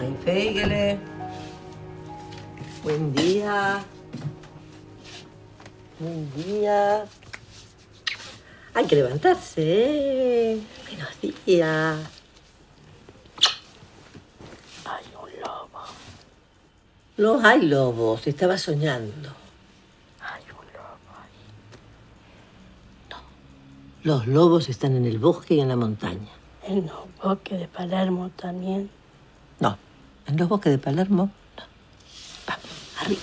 Feigele. Buen día. Buen día. Hay que levantarse, ¿eh? Buenos días. Hay un lobo. No hay lobos, estaba soñando. Hay un lobo ahí. No. Los lobos están en el bosque y en la montaña. En los bosques de Palermo también. No. En los bosques de Palermo, no. Vamos, arriba.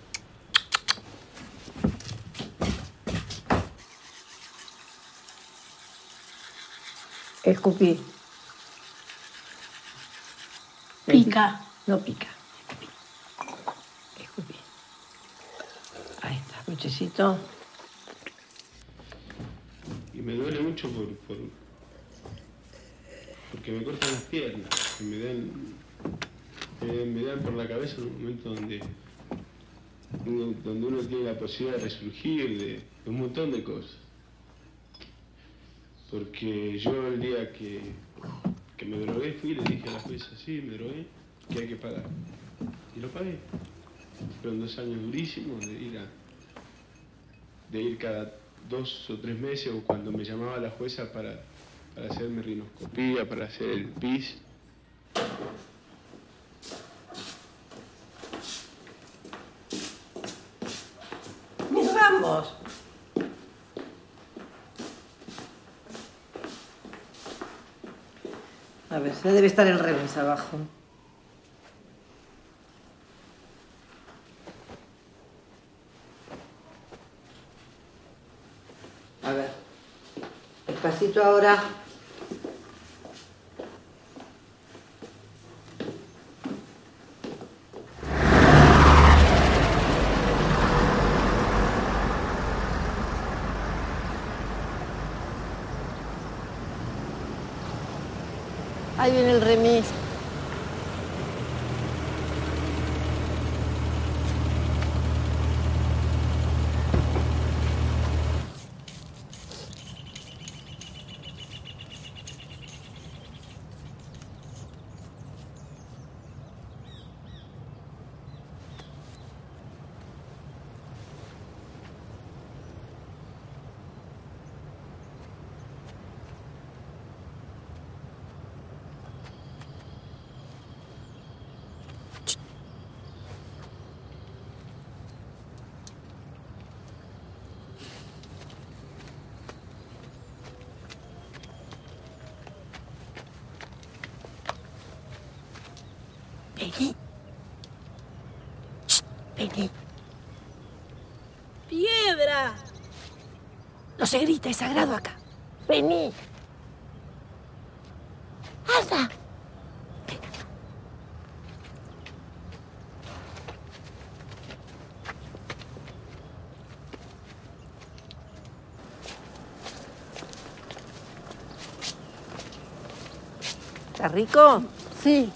Escupí. Pica. No pica. Escupí. Ahí está, muchachito. Y me duele mucho porque me cortan las piernas. Y me dan por la cabeza en un momento donde uno tiene la posibilidad de resurgir de un montón de cosas. Porque yo el día que me drogué fui y le dije a la jueza, sí, me drogué, que hay que pagar. Y lo pagué. Fueron 2 años durísimos de ir cada 2 o 3 meses o cuando me llamaba la jueza para hacerme rinoscopía, para hacer el PIS. Nos vamos. A ver, ya debe estar el revés abajo. A ver. Despacito ahora. Ahí viene el remis. Vení. Vení. ¡Piedra! No se grita, es sagrado acá. Vení. ¡Anda! ¿Está rico? Sí.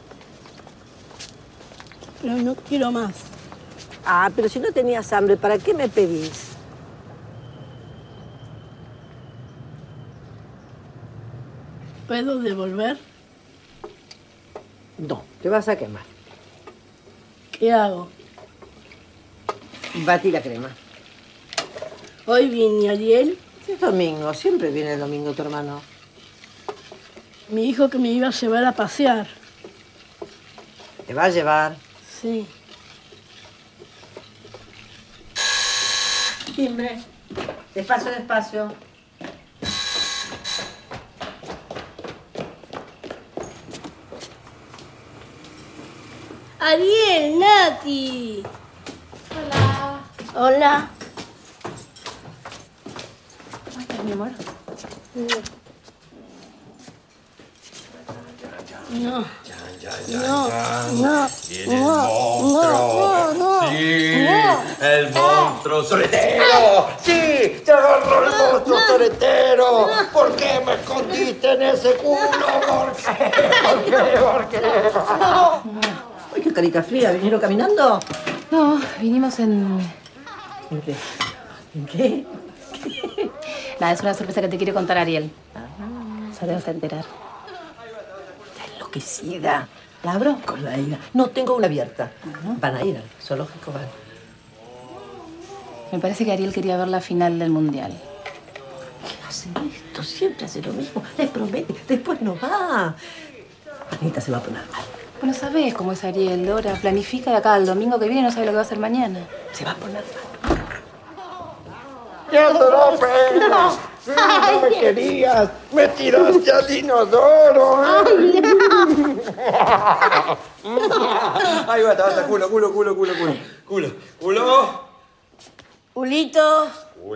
Pero no quiero más. Ah, pero si no tenías hambre, ¿para qué me pedís? ¿Puedo devolver? No, te vas a quemar. ¿Qué hago? Batí la crema. Hoy viene Ariel, Es domingo, siempre viene el domingo tu hermano. me dijo que me iba a llevar a pasear. Te va a llevar. Sí. Timbre. Despacio, despacio. Ariel, Nati. Hola. Hola. ¿Cómo estás, mi amor? No. Viene el monstruo. Sí, el monstruo soletero. Sí, te agarró el monstruo soletero. ¿Por qué me escondiste en ese culo? ¿Por qué? ¿Por qué? ¿Por qué? Ay, qué carita fría. ¿Vinieron caminando? No, vinimos en... ¿En qué? ¿En qué? Nada, es una sorpresa que te quiere contar Ariel. Ya te vas a enterar. Está enloquecida. ¿La abro? Con la ira. No tengo una abierta. Van a ir al zoológico, van. Me parece que Ariel quería ver la final del Mundial. ¿Qué hace esto? Siempre hace lo mismo. Les promete. Después no va. Anita se va a poner mal. Bueno, sabés cómo es Ariel, Dora. Planifica de acá al domingo que viene y no sabe lo que va a hacer mañana. Se va a poner mal. ¡Ya duró, pero! ¡No me querías! ¡Me tiraste al inodoro! Ahí va, basta, culo. ¡Culo! Ulito.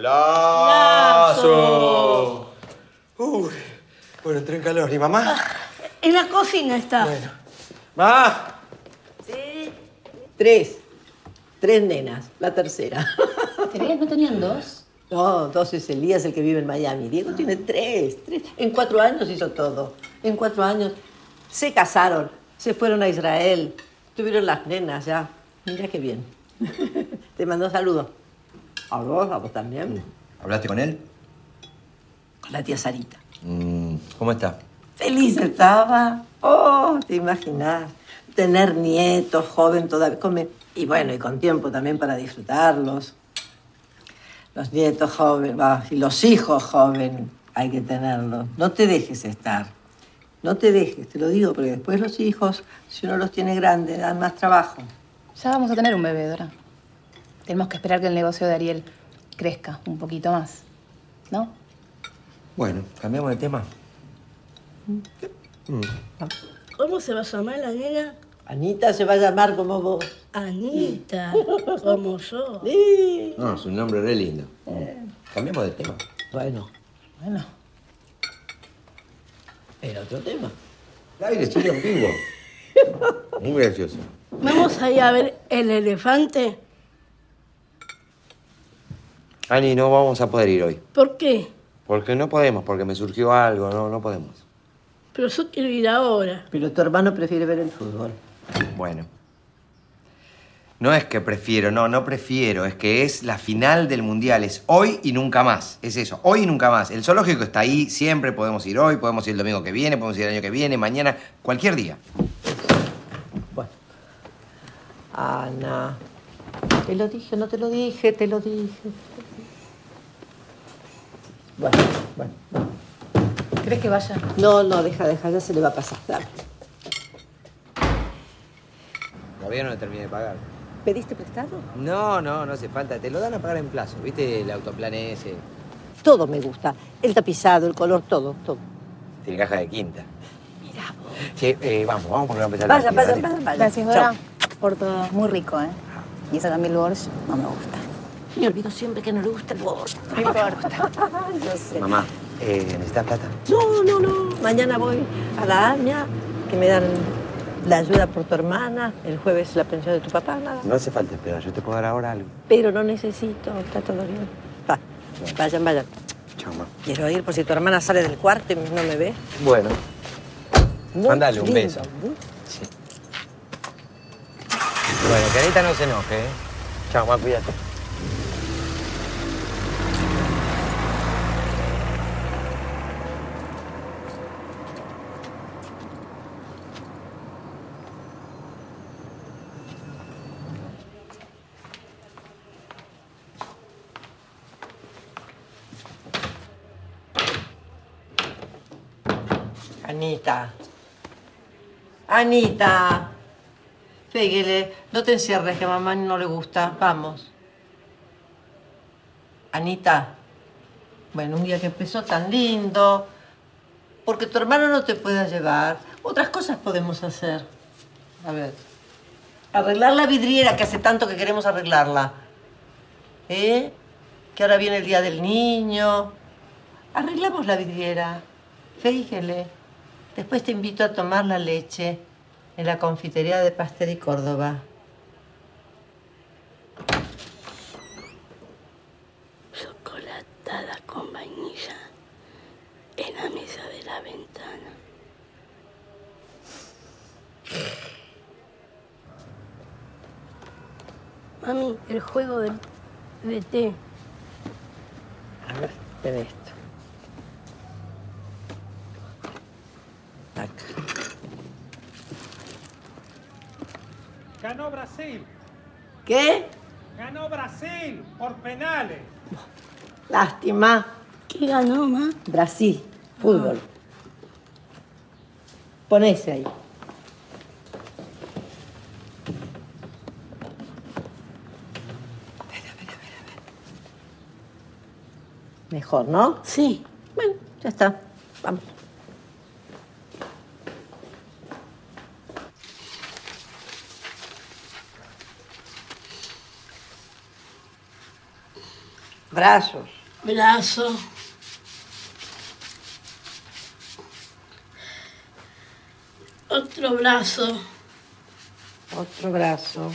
¡Culazo! Uy, bueno, entré en calor. ¿Y mamá? En la cocina está. Bueno. ¡Ma! Sí. Tres nenas. La tercera. ¿Tres? ¿No tenían dos? No, dos es Elías, el que vive en Miami. Diego tiene tres. En 4 años hizo todo. En 4 años se casaron, se fueron a Israel, tuvieron las nenas ya. Mira qué bien. Te mandó saludos. A vos también. ¿Hablaste con él? Con la tía Sarita. ¿Cómo está? Feliz estaba. Oh, te imaginas. Tener nietos, joven todavía. Y bueno, y con tiempo también para disfrutarlos. Los nietos jóvenes, y los hijos jóvenes, hay que tenerlos. No te dejes estar. No te dejes, te lo digo, porque después los hijos, si uno los tiene grandes, dan más trabajo. Ya vamos a tener un bebé, Dora. Tenemos que esperar que el negocio de Ariel crezca un poquito más, ¿no? Bueno, cambiamos de tema. ¿Cómo se va a llamar la nena? Anita se va a llamar como vos. Anita, como yo. Sí. No, es un nombre re lindo. Cambiamos de tema. Bueno, Bueno. era otro tema. El aire sigue en vivo. Muy gracioso. Vamos a ir a ver el elefante. Ani, no vamos a poder ir hoy. ¿Por qué? Porque no podemos, porque me surgió algo. No podemos. Pero yo quiero ir ahora. Pero tu hermano prefiere ver el fútbol. Bueno. No es que prefiero, no prefiero. Es que es la final del Mundial. Es hoy y nunca más. Es eso, hoy y nunca más. El zoológico está ahí, siempre podemos ir hoy, podemos ir el domingo que viene, podemos ir el año que viene, mañana, cualquier día. Bueno. Ana. Te lo dije, no te lo dije, te lo dije. Bueno. ¿Crees que vaya? No, deja, ya se le va a pasar. Dame. Todavía no le terminé de pagar. ¿Pediste prestado? No hace falta. Te lo dan a pagar en plazo. ¿Viste el autoplan ese? Todo me gusta. El tapizado, el color, todo. Tiene caja de quinta. Mira vos. Sí, vamos porque va a empezar Vaya. Gracias, Dora, por todo. Muy rico, ¿eh? Y esa Camille Borges no me gusta. Me olvido siempre que no le gusta el borscht. No importa. Yo sé. Mamá, ¿necesitas plata? No. Mañana voy a la AMIA, que me dan la ayuda por tu hermana. El jueves la pensión de tu papá, nada. No hace falta esperar. Yo te puedo dar ahora algo. Pero no necesito, está todo bien. Va, vayan. Chao, mamá. Quiero ir por si tu hermana sale del cuarto y no me ve. Bueno. Muy Mándale un lindo, beso. muy. Sí. Bueno, que Anita no se enoje, ¿eh? Chao, mamá, cuídate. Anita. Péguele. No te encierres, que a mamá no le gusta. Vamos. Anita. Bueno, un día que empezó tan lindo. Porque tu hermano no te pueda llevar. Otras cosas podemos hacer. A ver. Arreglar la vidriera, que hace tanto que queremos arreglarla. Que ahora viene el día del niño. Arreglamos la vidriera. Fíjele. Después te invito a tomar la leche en la confitería de Pastel y Córdoba. Chocolatada con vainilla en la mesa de la ventana. Mami, el juego de té. A ver, ten esto. Acá. Ganó Brasil. ¿Qué? Ganó Brasil por penales. Lástima. ¿Qué ganó, ma? Brasil, fútbol. Ponese ahí. Mejor, ¿no? Sí. Bueno, ya está. Vamos. Brazos. Brazo. Otro brazo. Otro brazo.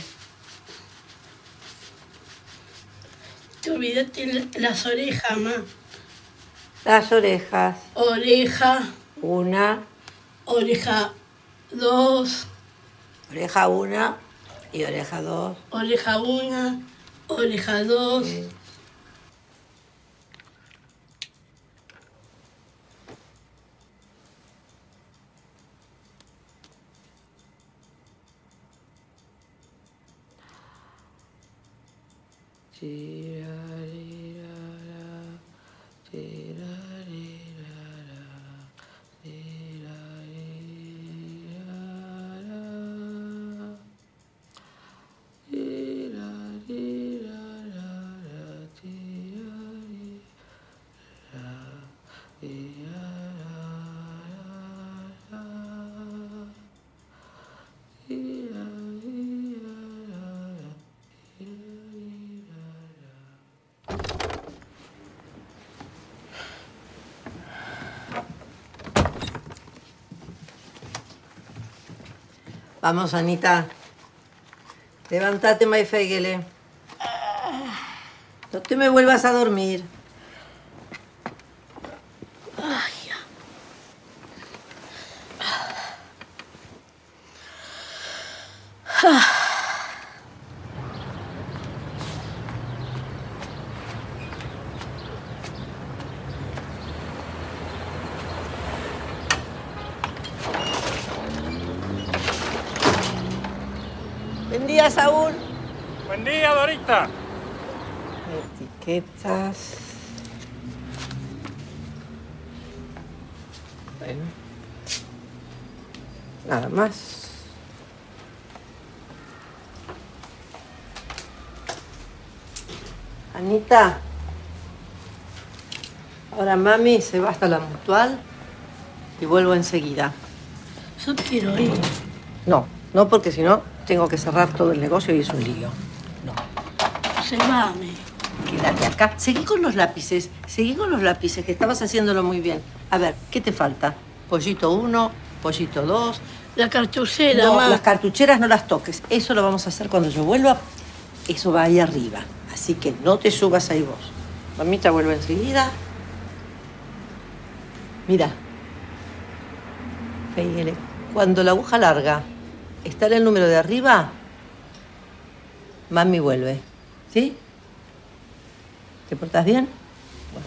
Te olvidaste las orejas, ma. Las orejas. Oreja. Una. Oreja 2. Oreja una y oreja dos. Oreja 1. Oreja 2. Vamos, Anita. Levántate, Maifeigele. No te me vuelvas a dormir. Buen día, Saúl. Buen día, Dorita. Etiquetas. Bueno. Nada más. Anita. Ahora mami se va hasta la Mutual y vuelvo enseguida. Yo quiero ir. No, porque si no tengo que cerrar todo el negocio y es un lío. No. Llévame. Quédate acá. Seguí con los lápices, que estabas haciéndolo muy bien. A ver, ¿qué te falta? Pollito 1, pollito 2. La cartuchera, No, ma. las cartucheras no las toques. Eso lo vamos a hacer cuando yo vuelva. Eso va ahí arriba. Así que no te subas ahí vos. Mamita vuelve enseguida. Mira. Feigele, cuando la aguja larga está en el número de arriba, mami vuelve. ¿Sí? ¿Te portás bien? Bueno.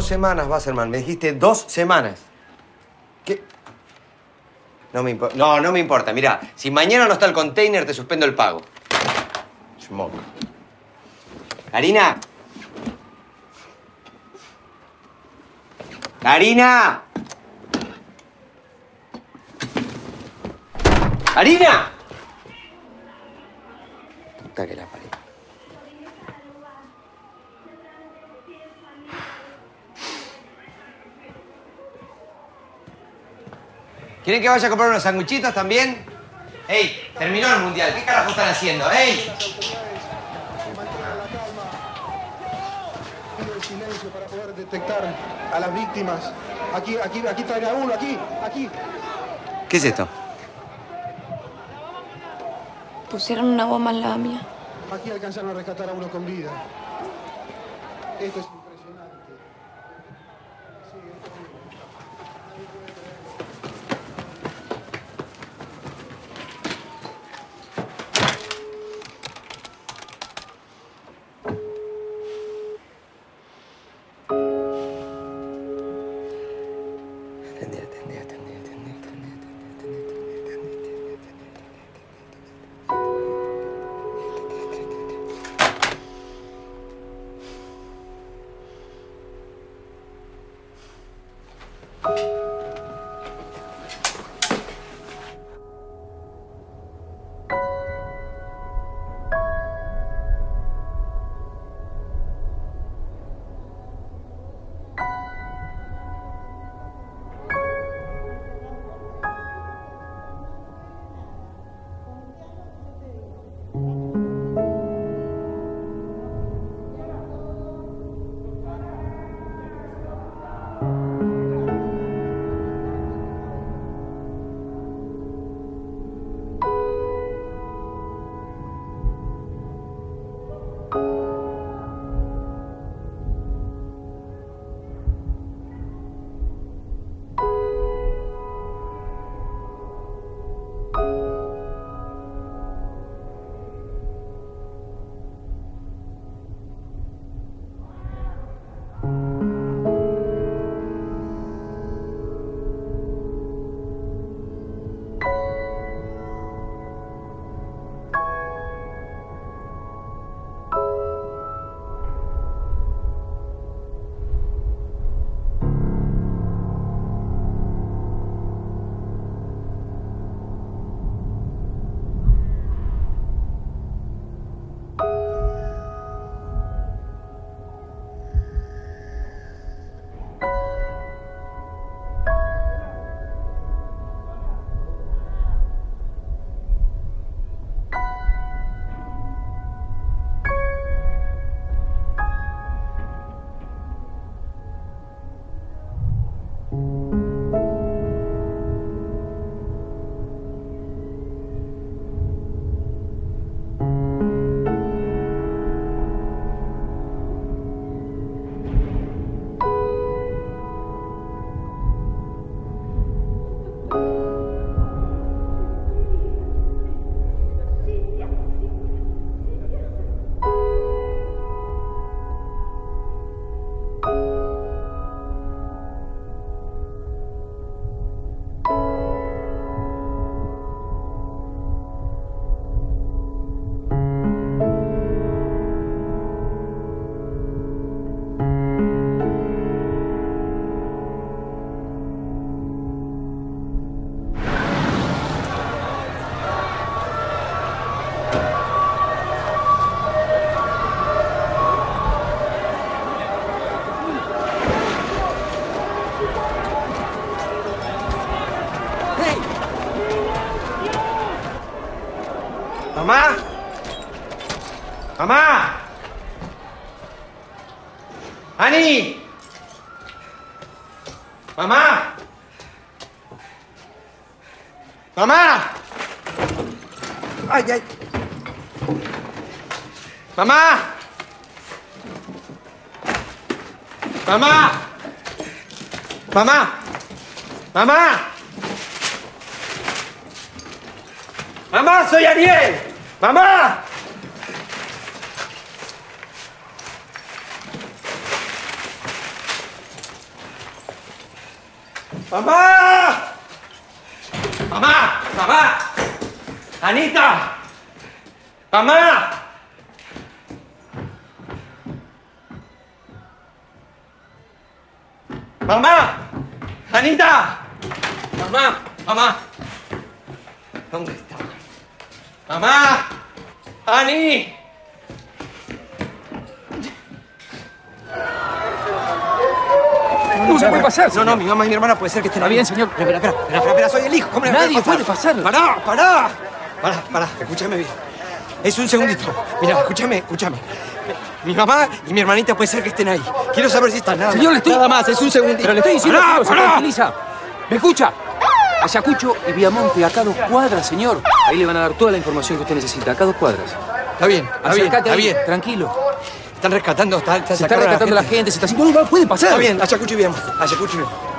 semanas, Wasserman. Me dijiste 2 semanas. ¿Qué? No me importa. No, no me importa. Mirá, si mañana no está el container, te suspendo el pago. Schmuck. Karina. ¡Karina! ¡Karina! Puta que la parió. ¿Quieren que vaya a comprar unos sanguchitos también? ¡Ey! Terminó el mundial. ¿Qué carajo están haciendo? ¡Ey! El silencio para poder detectar a las víctimas. Aquí traen a uno, aquí. ¿Qué es esto? Pusieron una bomba en la mía. Aquí alcanzaron a rescatar a uno con vida. Esto es impresionante. Sí, esto es... ¡Mamá! ¡Mamá! ¡Ani! ¡Mamá! ¡Mamá! ¡Ay, ay! ¡Mamá! ¡Mamá! ¡Mamá! ¡Mamá! ¡Mamá, soy Ariel! ¡Mamá! ¡Mamá! ¡Mamá! ¡Mamá! ¡Anita! ¡Mamá! ¡Mamá! ¡Anita! ¡Mamá! ¡Mamá! ¿Dónde está? ¡Mamá! ¡Ani! No se puede pasar, señor. No, mi mamá y mi hermana puede ser que estén Está ahí. bien, señor. Espera, soy el hijo. ¿Cómo le voy a Nadie pasar? puede pasar. Pará, escúchame bien. Es un segundito. Mira, escúchame. Mi mamá y mi hermanita puede ser que estén ahí. Quiero saber si están. Señor, le estoy... Nada más, es un segundito. Pero le estoy diciendo que se Pará. tranquiliza. ¿Me escucha? Ayacucho y Viamonte, acá 2 cuadras, señor. Ahí le van a dar toda la información que usted necesita. Acá 2 cuadras. Está bien, Acércate ahí, bien. tranquilo. Están rescatando, Se está rescatando la gente, se está haciendo... No puede pasar. Está bien, Ayacucho y Viamonte. Ayacucho y Viamonte.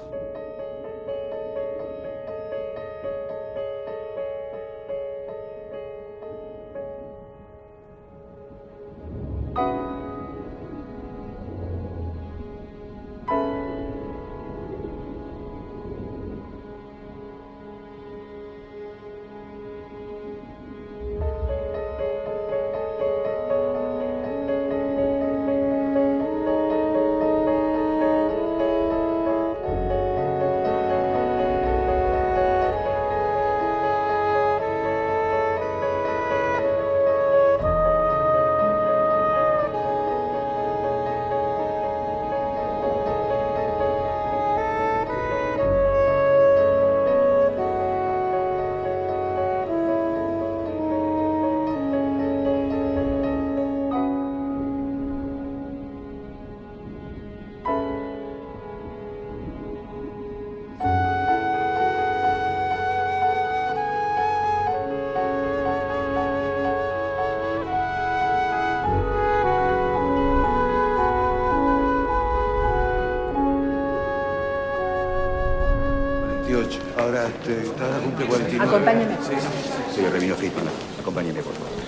Ahora, ¿estás a cumple 49? Acompáñeme. Sí, Remino Hitman. Acompáñeme, por favor.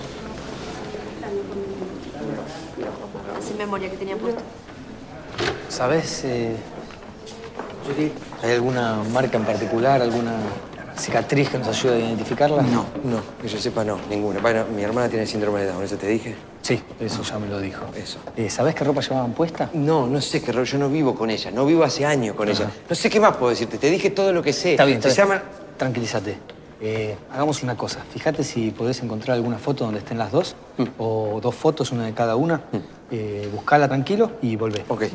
Sin memoria que tenía puesto. ¿Sabes, Judy, hay alguna marca en particular, alguna cicatriz que nos ayude a identificarla? No, que yo sepa no, ninguna. Bueno, mi hermana tiene síndrome de Down, ¿eso te dije? Sí, eso ya me lo dijo. Eso. ¿Sabés qué ropa llevaban puesta? No sé qué ropa, yo no vivo con ella, no vivo hace años con ella. No sé qué más puedo decirte, te dije todo lo que sé. Está bien, Se llama... Tranquilízate. Hagamos una cosa, fíjate si podés encontrar alguna foto donde estén las dos, o 2 fotos, una de cada una. Buscala tranquilo y volvé. Ok.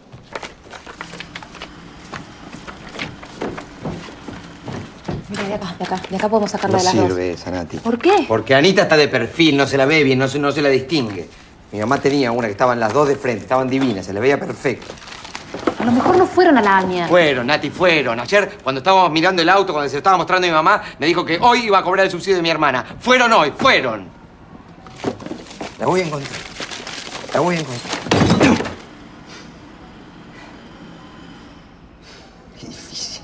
Mira, de acá podemos sacarla de las dos. No sirve, Sanati. ¿Por qué? Porque Anita está de perfil, no se la ve bien, no se la distingue. Mi mamá tenía una que estaban las dos de frente, estaban divinas, se le veía perfecto. A lo mejor no fueron a la AMIA. Fueron, Nati, fueron. Ayer, cuando estábamos mirando el auto, cuando se lo estaba mostrando a mi mamá, me dijo que hoy iba a cobrar el subsidio de mi hermana. Fueron hoy, fueron. La voy a encontrar. La voy a encontrar. Qué difícil.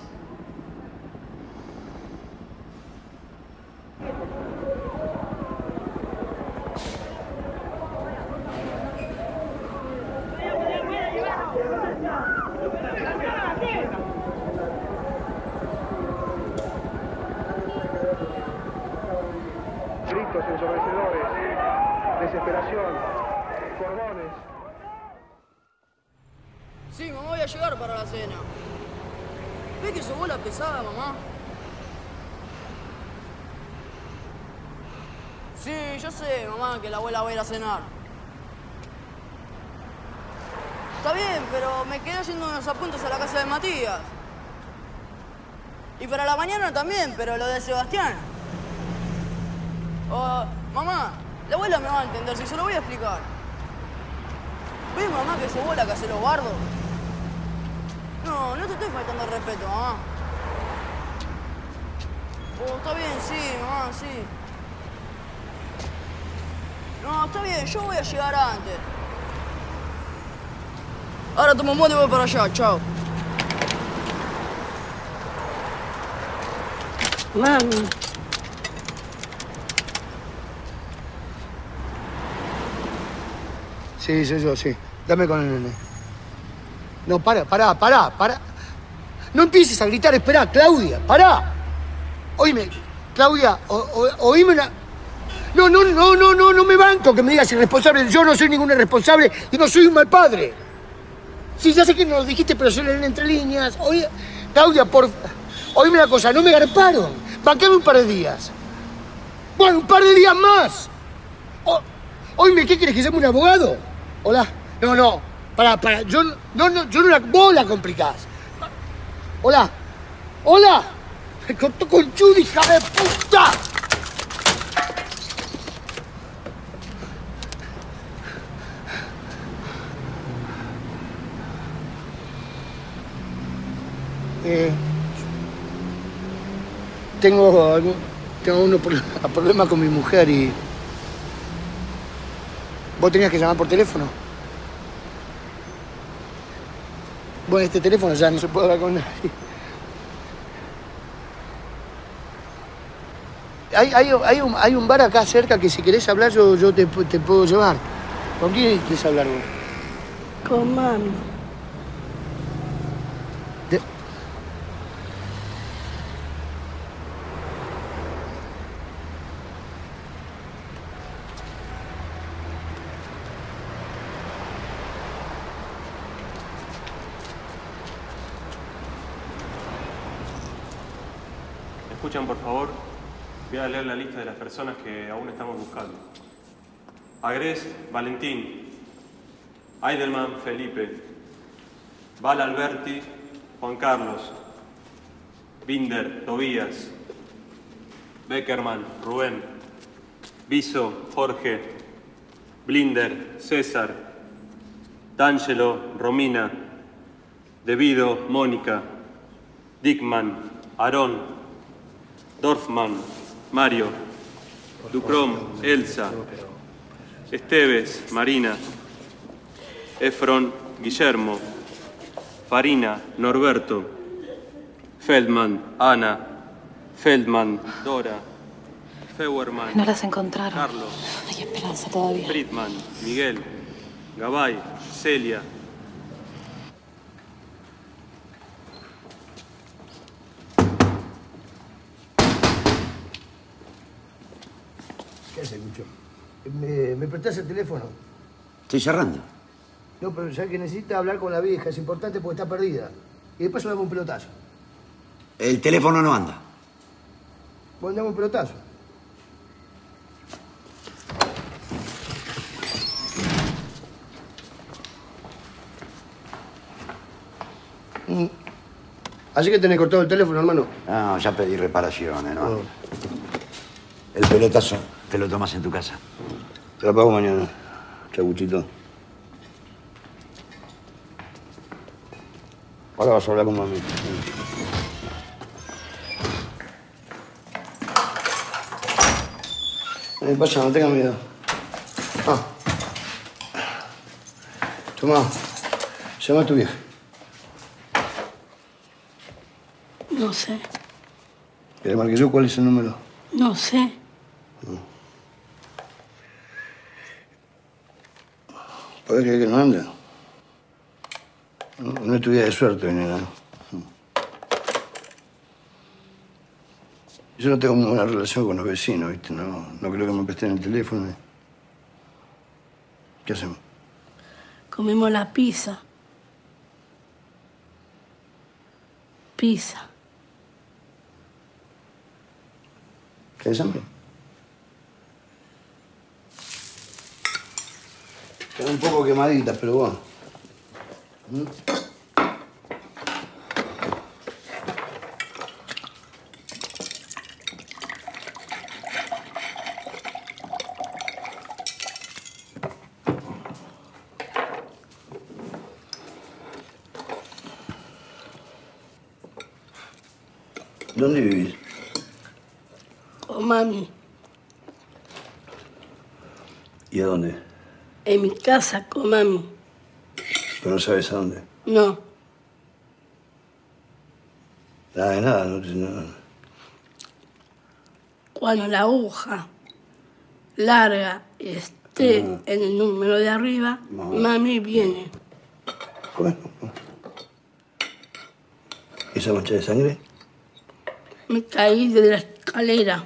Gritos ensordecedores, desesperación, cordones. Sí, mamá, voy a llegar para la cena. ¿Ves que su bola pesada, mamá? Sí, yo sé, mamá, que la abuela va a ir a cenar. Está bien, pero me quedé haciendo unos apuntes a la casa de Matías. Y para la mañana también, pero lo de Sebastián. Oh, mamá, la abuela me va a entender, si se lo voy a explicar. ¿Ves, mamá, que su abuela que hace los bardos? No te estoy faltando el respeto, mamá. Oh, está bien, sí, mamá, sí. No, está bien, yo voy a llegar antes. Ahora tomo un bote y voy para allá, chao. Mami. Sí, soy yo, sí. Dame con el nene. No, para. no empieces a gritar, esperá, Claudia, pará. Oíme, Claudia, oíme una... No me banco que me digas irresponsable. Yo no soy ningún irresponsable y no soy un mal padre. Sí, ya sé que no lo dijiste, pero se leen entre líneas. Oye, Claudia, oíme una cosa, no me garparon. Bancame un par de días. Bueno, un par de días más. Oíme, ¿qué quieres, que llame un abogado? Hola. No. Para. Yo no vos la complicás. Hola. Me cortó con Judy, hija de puta. Tengo unos problemas con mi mujer y... ¿Vos tenías que llamar por teléfono? Bueno, este teléfono ya no se puede hablar con nadie. Hay un bar acá cerca que si querés hablar yo te puedo llevar. ¿Con quién querés hablar vos? Con mami. Escuchan, por favor. Voy a leer la lista de las personas que aún estamos buscando. Agrés, Valentín. Eidelman, Felipe. Val Alberti, Juan Carlos. Binder, Tobías. Beckerman, Rubén. Viso, Jorge. Blinder, César. D'Angelo, Romina. Devido, Mónica. Dickman, Aarón. Dorfman, Mario. Ducrom, Elsa. Esteves, Marina. Efron, Guillermo. Farina, Norberto. Feldman, Ana. Feldman, Dora. Feuerman. No las encontraron. Carlos. Hay esperanza todavía. Friedman, Miguel. Gabay, Celia. ¿Qué haces, Lucho? ¿Me prestás el teléfono? Estoy cerrando. No, pero ya que necesita hablar con la vieja, es importante porque está perdida. Y después dame un pelotazo. El teléfono no anda. Bueno, dame un pelotazo. Así que tenés cortado el teléfono, hermano. No, ya pedí reparaciones, ¿no? El pelotazo te lo tomas en tu casa. Te lo pago mañana, chabuchito. Ahora vas a hablar con mami. Pasa, no tengas miedo. Tomá, llama a tu vieja. No sé. ¿Querés marque yo cuál es el número? No sé. ¿Podés creer que no anda? No es tu día de suerte, nena. Yo no tengo muy buena relación con los vecinos, ¿viste? No creo que me presten el teléfono. ¿Qué hacemos? Comemos la pizza. Pizza. ¿Querés hambre? Queda un poco quemadita, pero bueno. ¿Dónde vivís? Con mami. ¿Y a dónde? En mi casa con mami. Pero no sabes a dónde. No. Nada, no. Cuando la aguja larga esté en el número de arriba, mami viene. Bueno. esa mancha de sangre? Me caí de la escalera.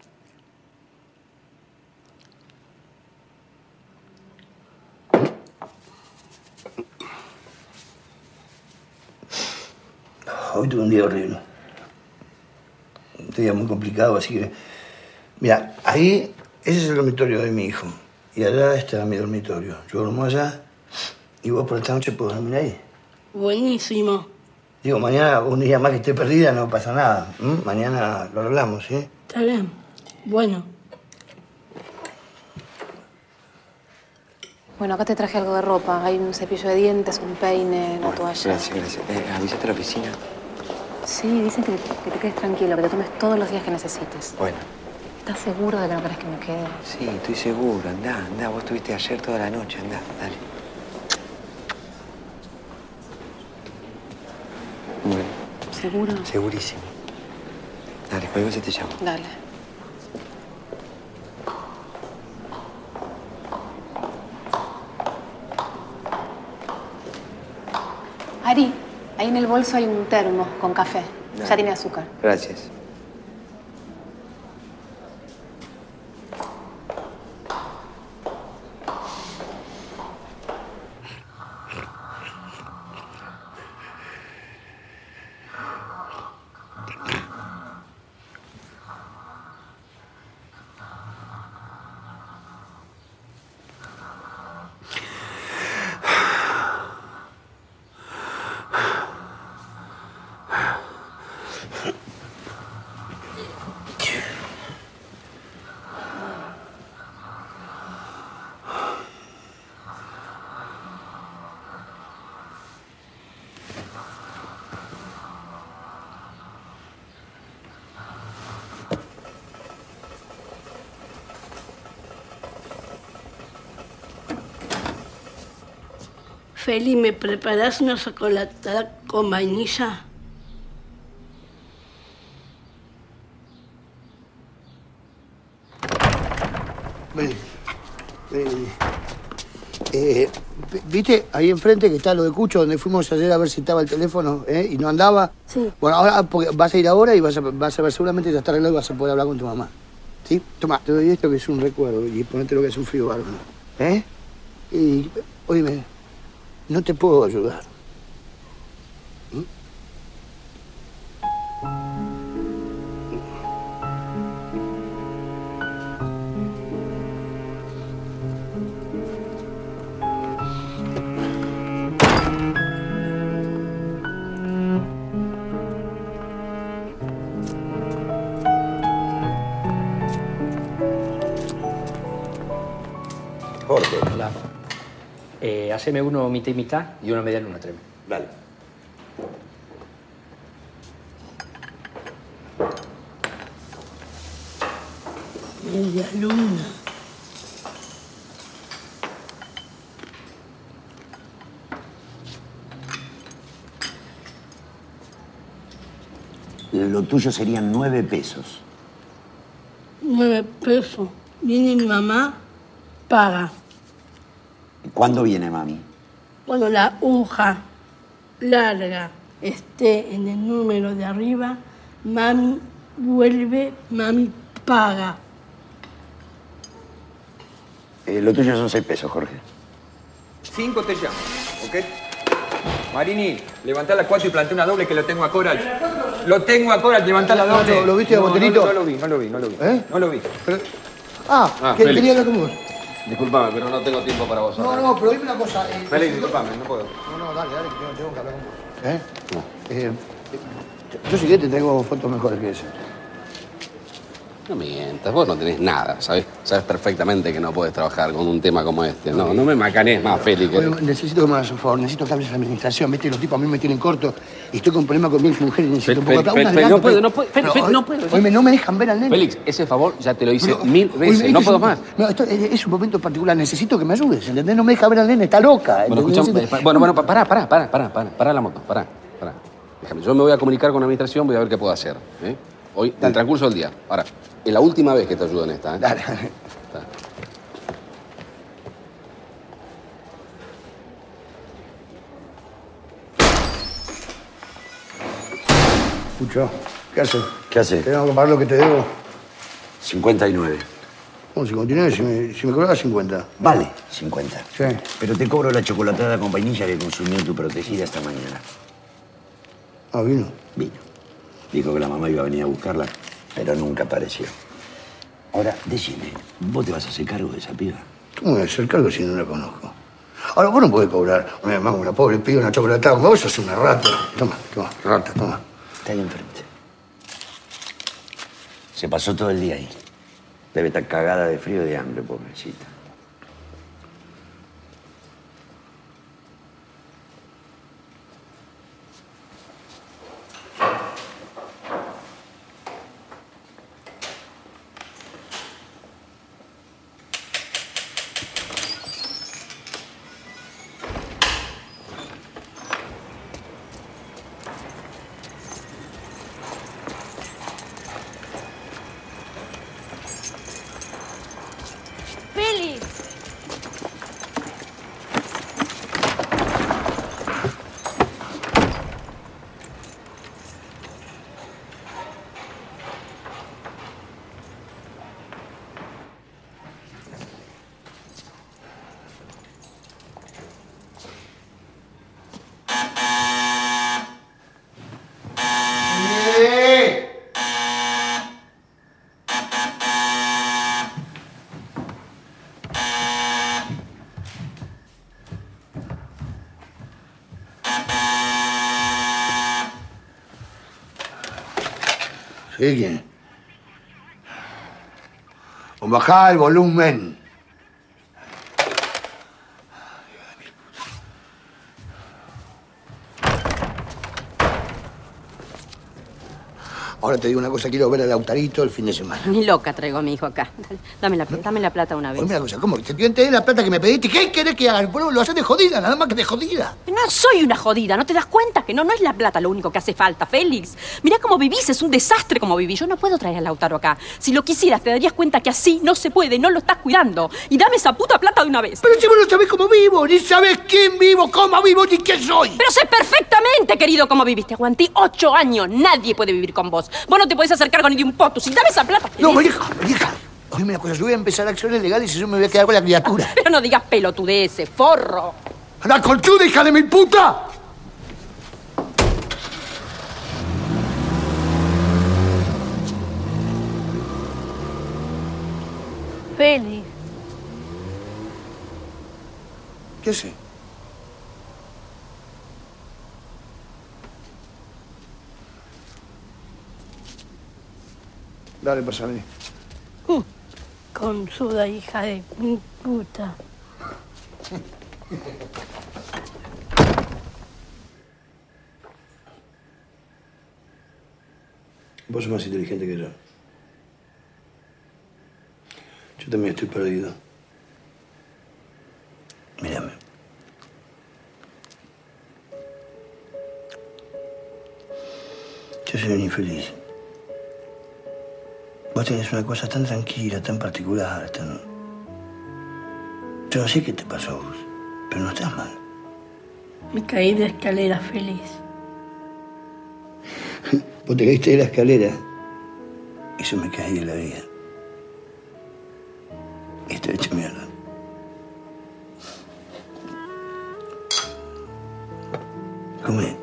Hoy tuve un día horrible. Un día muy complicado, así que... Mira, ahí, ese es el dormitorio de mi hijo. Y allá está mi dormitorio. Yo duermo allá y vos por esta noche podés dormir ahí. Buenísimo. Digo, mañana, un día más que esté perdida, no pasa nada. Mañana lo arreglamos, ¿sí? Está bien. Bueno. Bueno, acá te traje algo de ropa. Hay un cepillo de dientes, un peine, una toalla. Gracias, gracias. ¿Avisaste a la oficina? Sí, dicen que te quedes tranquilo, que te tomes todos los días que necesites. Bueno. ¿Estás seguro de que no querés que me quede? Sí, estoy seguro. Andá. Vos estuviste ayer toda la noche. Andá, dale. Bueno. ¿Seguro? Segurísimo. Dale, cualquier cosa te llamo. Dale. Ari, ahí en el bolso hay un termo con café. Dale. Ya tiene azúcar. Gracias. Feli, ¿me preparás una chocolatada con vainilla? Vení. ¿Viste ahí enfrente que está lo de Cucho, donde fuimos ayer a ver si estaba el teléfono y no andaba? Sí. Bueno, ahora porque vas a ir ahora y vas a ver, seguramente ya está arreglado y vas a poder hablar con tu mamá. ¿Sí? Toma, te doy esto que es un recuerdo y ponete lo que es un frío bárbaro. Y, oíme, no te puedo ayudar. Jorge. Hola. Haceme uno mitad y mitad y uno media luna, tréme. Dale. Media luna. Lo tuyo serían 9 pesos. 9 pesos. Viene mi mamá, paga. ¿Cuándo viene mami? Cuando la aguja larga esté en el número de arriba, mami vuelve, mami paga. Lo tuyo son 6 pesos, Jorge. 5 te llamo, ¿ok? Marini, levantá las 4 y planté una doble que lo tengo a Coral. Lo tengo a Coral, levantá la doble. ¿Lo viste a Boterito? No lo vi. No lo vi. Pero, Félix. quería hablar con vos. Disculpame, pero no tengo tiempo para vos. No, pero dime una cosa. Félix, disculpame, no puedo. No, dale, que tengo que hablar con vos. Yo sí que te traigo fotos mejores que esas. No mientas, vos no tenés nada, ¿sabes? Sabes perfectamente que no podés trabajar con un tema como este. No me macanés más, Félix. Oye, necesito que me hagas un favor, necesito que hables a la administración. Viste, los tipos a mí me tienen corto y estoy con problemas con mi mujer y necesito un poco de plata. No puedo. Oye, no me dejan ver al nene. Félix, ese favor ya te lo hice 1000 veces, no puedo más. No, esto es un momento particular, necesito que me ayudes, ¿entendés? No me deja ver al nene, está loca. Bueno, escuchame, pará la moto, pará. Déjame, yo me voy a comunicar con la administración, voy a ver qué puedo hacer. Hoy, en el transcurso del día. Ahora, es la última vez que te ayudo en esta. Dale. Pucho, ¿qué haces? ¿Qué haces? ¿Tengo que pagar lo que te debo? 59. ¿Cómo 59? Si me cobrabas 50. Vale, 50. Sí. Pero te cobro la chocolatada con vainilla que consumió tu protegida esta mañana. Ah, ¿vino? Vino. Dijo que la mamá iba a venir a buscarla, pero nunca apareció. Ahora, decime, ¿vos te vas a hacer cargo de esa piba? ¿Cómo voy a hacer cargo si no la conozco? Ahora, vos no podés cobrar una pobre piba, una chocolatada. Vos sos una rata. Toma, rata, toma. Está ahí enfrente. Se pasó todo el día ahí. Debe estar cagada de frío y de hambre, pobrecita. ¡Félix! ¿Sí? ¿Quién? O bajá el volumen. Ahora te digo una cosa, quiero ver a Lautarito el fin de semana. Ni loca traigo a mi hijo acá. Dame la plata una vez. Oye, una cosa, ¿cómo? Te pido la plata que me pediste. ¿Qué querés que haga? Bueno, lo haces de jodida, nada más que de jodida. No soy una jodida, ¿no te das cuenta? Que no es la plata lo único que hace falta, Félix. Mirá cómo vivís, es un desastre como vivís. Yo no puedo traer a Lautaro acá. Si lo quisieras, te darías cuenta que así no se puede, no lo estás cuidando. Y dame esa puta plata de una vez. Pero si vos no sabés cómo vivo, ni sabés quién vivo, cómo vivo, ni quién soy. Pero sé perfectamente, querido, cómo viviste. Aguanté 8 años. Nadie puede vivir con vos. Vos no te podés hacer cargo ni de un poto. Si dame esa plata. No, María. Oíme una cosa, yo voy a empezar acciones legales y yo me voy a quedar con la criatura. Pero no digas pelotudeces, forro. ¡Anda, conchuda, hija de mi puta! Félix. ¿Qué sé? Dale, pásame. Conchuda, hija de mi puta. Vos sos más inteligente que yo. Yo también estoy perdido. Mírame. Yo soy un infeliz. Vos tenés una cosa tan tranquila, tan particular, tan... Yo no sé qué te pasó a vos, pero no estás mal. Me caí de escalera, Félix. Vos te caíste de la escalera y yo me caí de la vida. Y estoy hecho mierda. Come.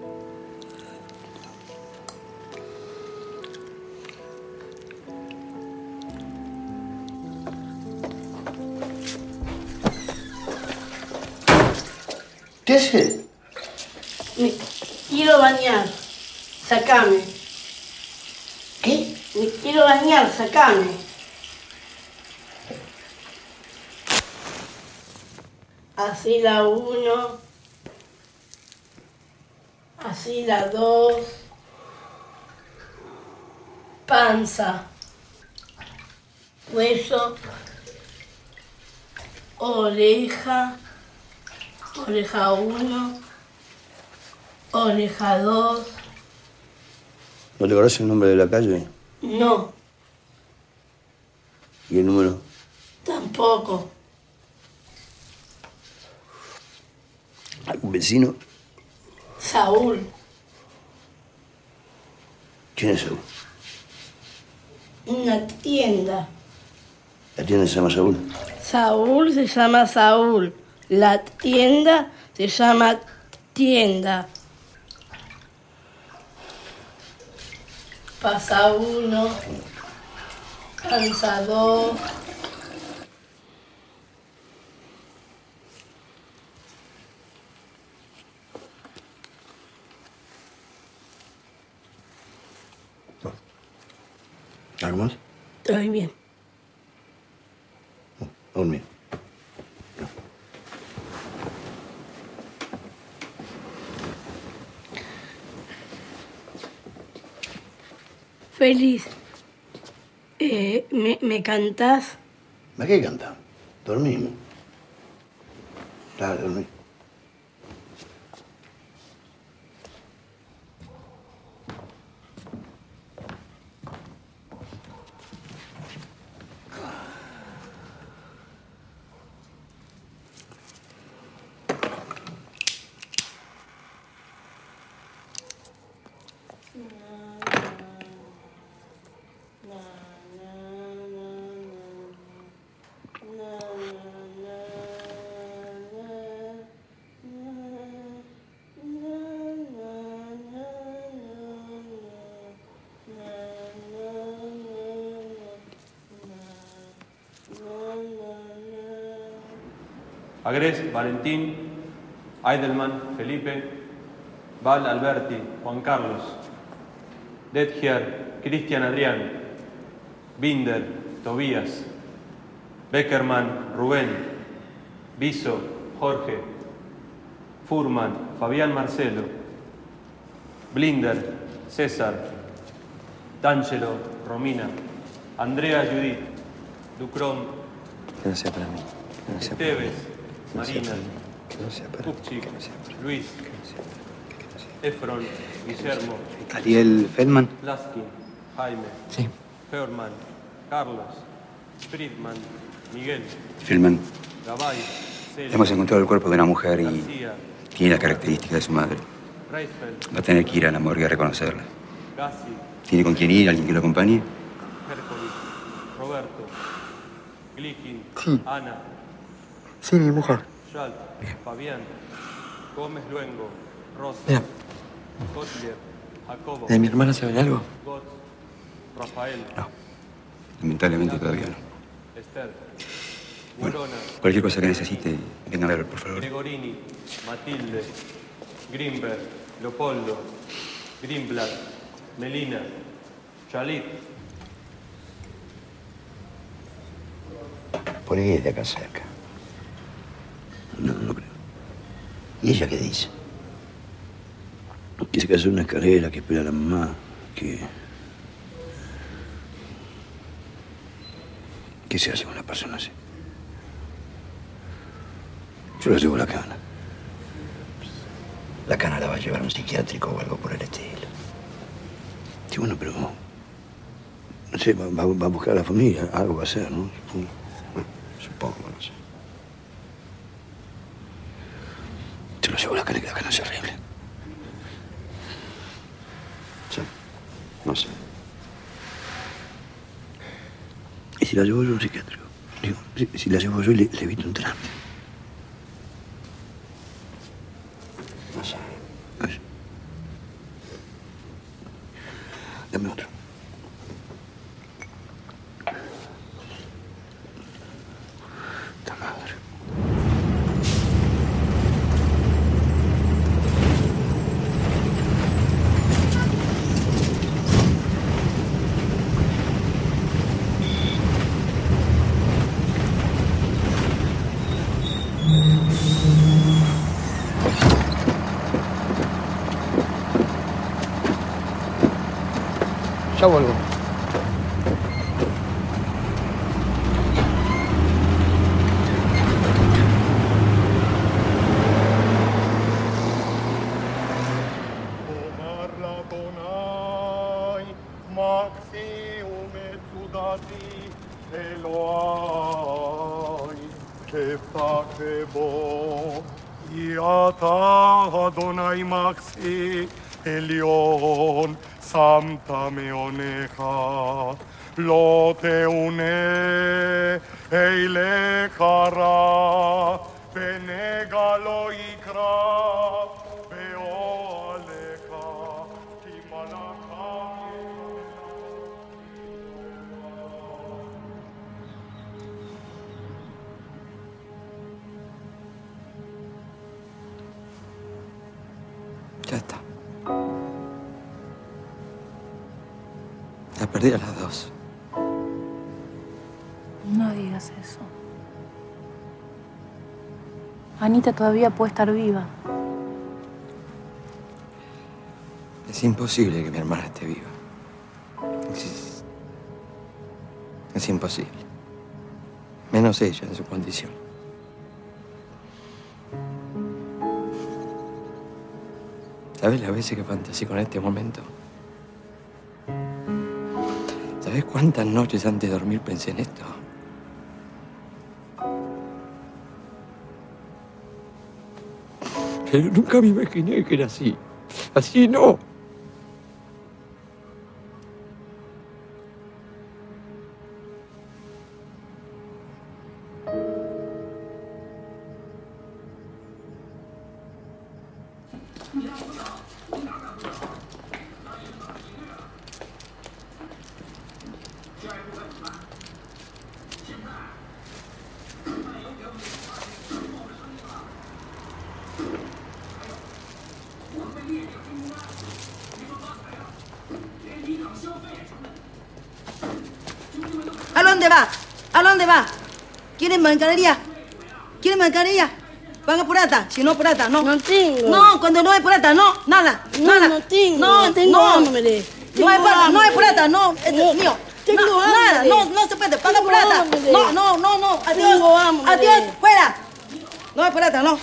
¿Qué haces? Me quiero bañar. Sacame. ¿Qué? Me quiero bañar, sacame. Así la 1. Así la 2. Panza. Hueso. Oreja. Oreja 1. Oreja 2. ¿No te conoces el nombre de la calle? No, ¿Y el número? tampoco. ¿Algún vecino? Saúl. ¿Quién es Saúl? Una tienda. ¿La tienda se llama Saúl? Saúl se llama Saúl. La tienda se llama tienda. Pasa uno, cansa dos. ¿Algo más? Estoy bien. A dormir. Félix, ¿me cantás? ¿Me qué canta? Dormimos. Dale, dormí. Agres, Valentín, Eidelman, Felipe, Val, Alberti, Juan Carlos, Dethier, Cristian Adrián, Binder, Tobías, Beckerman, Rubén, Viso, Jorge, Furman, Fabián Marcelo, Blinder, César, D'Angelo, Romina, Andrea Judith, Ducrón, Que no sea para mí. Que no sea para mí. Esteves, Marina, Que no sea para mí. Kupchik, Luis, Efron, Guillermo, Ariel Feldman. Laskin, Jaime, Sí. Herman, Carlos, Friedman, Miguel, Filman. Gabay, Celia, Hemos encontrado el cuerpo de una mujer y García, tiene las características de su madre. Reisfeld, Va a tener que ir a la morgue a reconocerla. Gassi, ¿Tiene con quién ir? ¿Alguien que lo acompañe? Herkovich, Roberto, Glikin, Sí. Ana, Sí, mi mujer. Schalt, Fabián, Gómez Luengo, Rosa, Mira. Kotler, Jacobo, ¿De mi hermana saben algo? Gotz, Rafael, Lamentablemente todavía no. Esther, Bueno, Burona, cualquier cosa que necesite, venga a ver, por favor. Gregorini, Matilde, Grimberg, Leopoldo, Grimblad, Melina, Chalit, Por ahí es de acá cerca. No, no creo. ¿Y ella qué dice? Que se casó en una escalera, que espera a la mamá, que... ¿Qué se hace con una persona así? Yo la llevo a la cana. La cana la va a llevar a un psiquiátrico o algo por el estilo. Sí, bueno, pero... No sé, va a buscar a la familia, algo va a hacer, ¿no? Supongo, no sé. Yo lo llevo a la cana, que la cana es horrible. Sí, no sé. ¿Y si la llevo yo a un psiquiátrico? Digo, si la llevo yo, le evito un trámite. No sé. No sé. Dame otro. ¡Ta madre! Ya vuelvo. Adonai Maxi Elion Santa meoneja, lo te une, eile kara, penegalo ikra, veo aleja, Ya está. La perdí a las dos. No digas eso. Anita todavía puede estar viva. Es imposible que mi hermana esté viva. Es imposible. Menos ella en su condición. ¿Sabes las veces que fantaseé con este momento? ¿Sabes cuántas noches antes de dormir pensé en esto? Pero nunca me imaginé que era así. Así no. ¿A dónde va? ¿A dónde va? ¿Quieren mercadería? ¿Quieren mercadería? Van a Purata, si no Purata, no. No tengo. No, cuando no hay Purata, no, nada, nada. No tengo, no, tengo no. hambre. No hay Purata, no hay hambre. Purata, no, este es mío. Tengo Nada, hambre. no se puede, paga Tengo Purata. hambre. No, adiós, Tengo hambre. adiós, fuera. No hay Purata, no.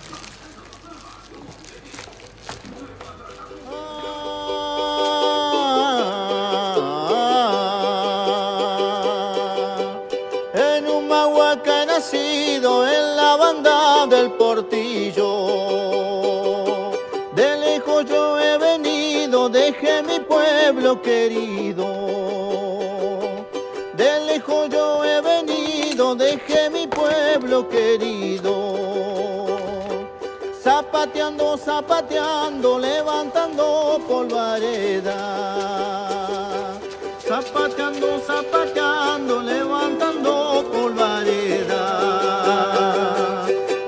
En un Mahuaca he nacido en la banda del Portillo. De lejos yo he venido, dejé mi pueblo querido. De lejos yo he venido, dejé mi pueblo querido. Zapateando, zapateando, levantando polvareda. Zapateando, zapateando, levantando polvareda.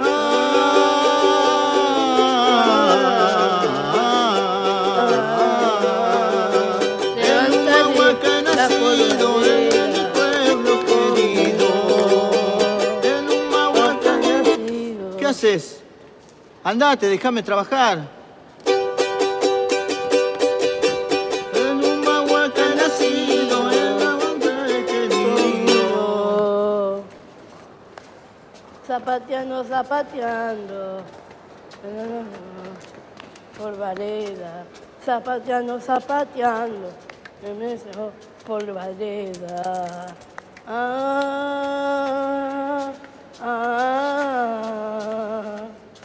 En un Mahuaca he nacido, en mi pueblo querido. En un Mahuaca. ¿Qué haces? Andate, déjame trabajar. En un Mahuaca he nacido, en la banda he querido. Zapateando, zapateando. Por vareda. Zapateando, zapateando. Me meto por vareda. Ah, ah,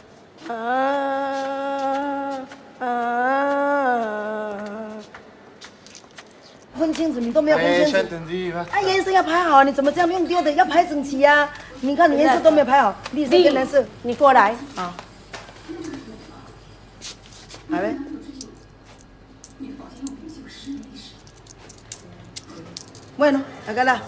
ah, ah. 分清楚，你都没有分清楚。 entendí, basta. 哎，颜色要排好，你怎么这样用丢的？要排整齐呀、你看你颜色都没有排好，绿色跟蓝色。 你过来。 好。A ver. Bueno, acá la.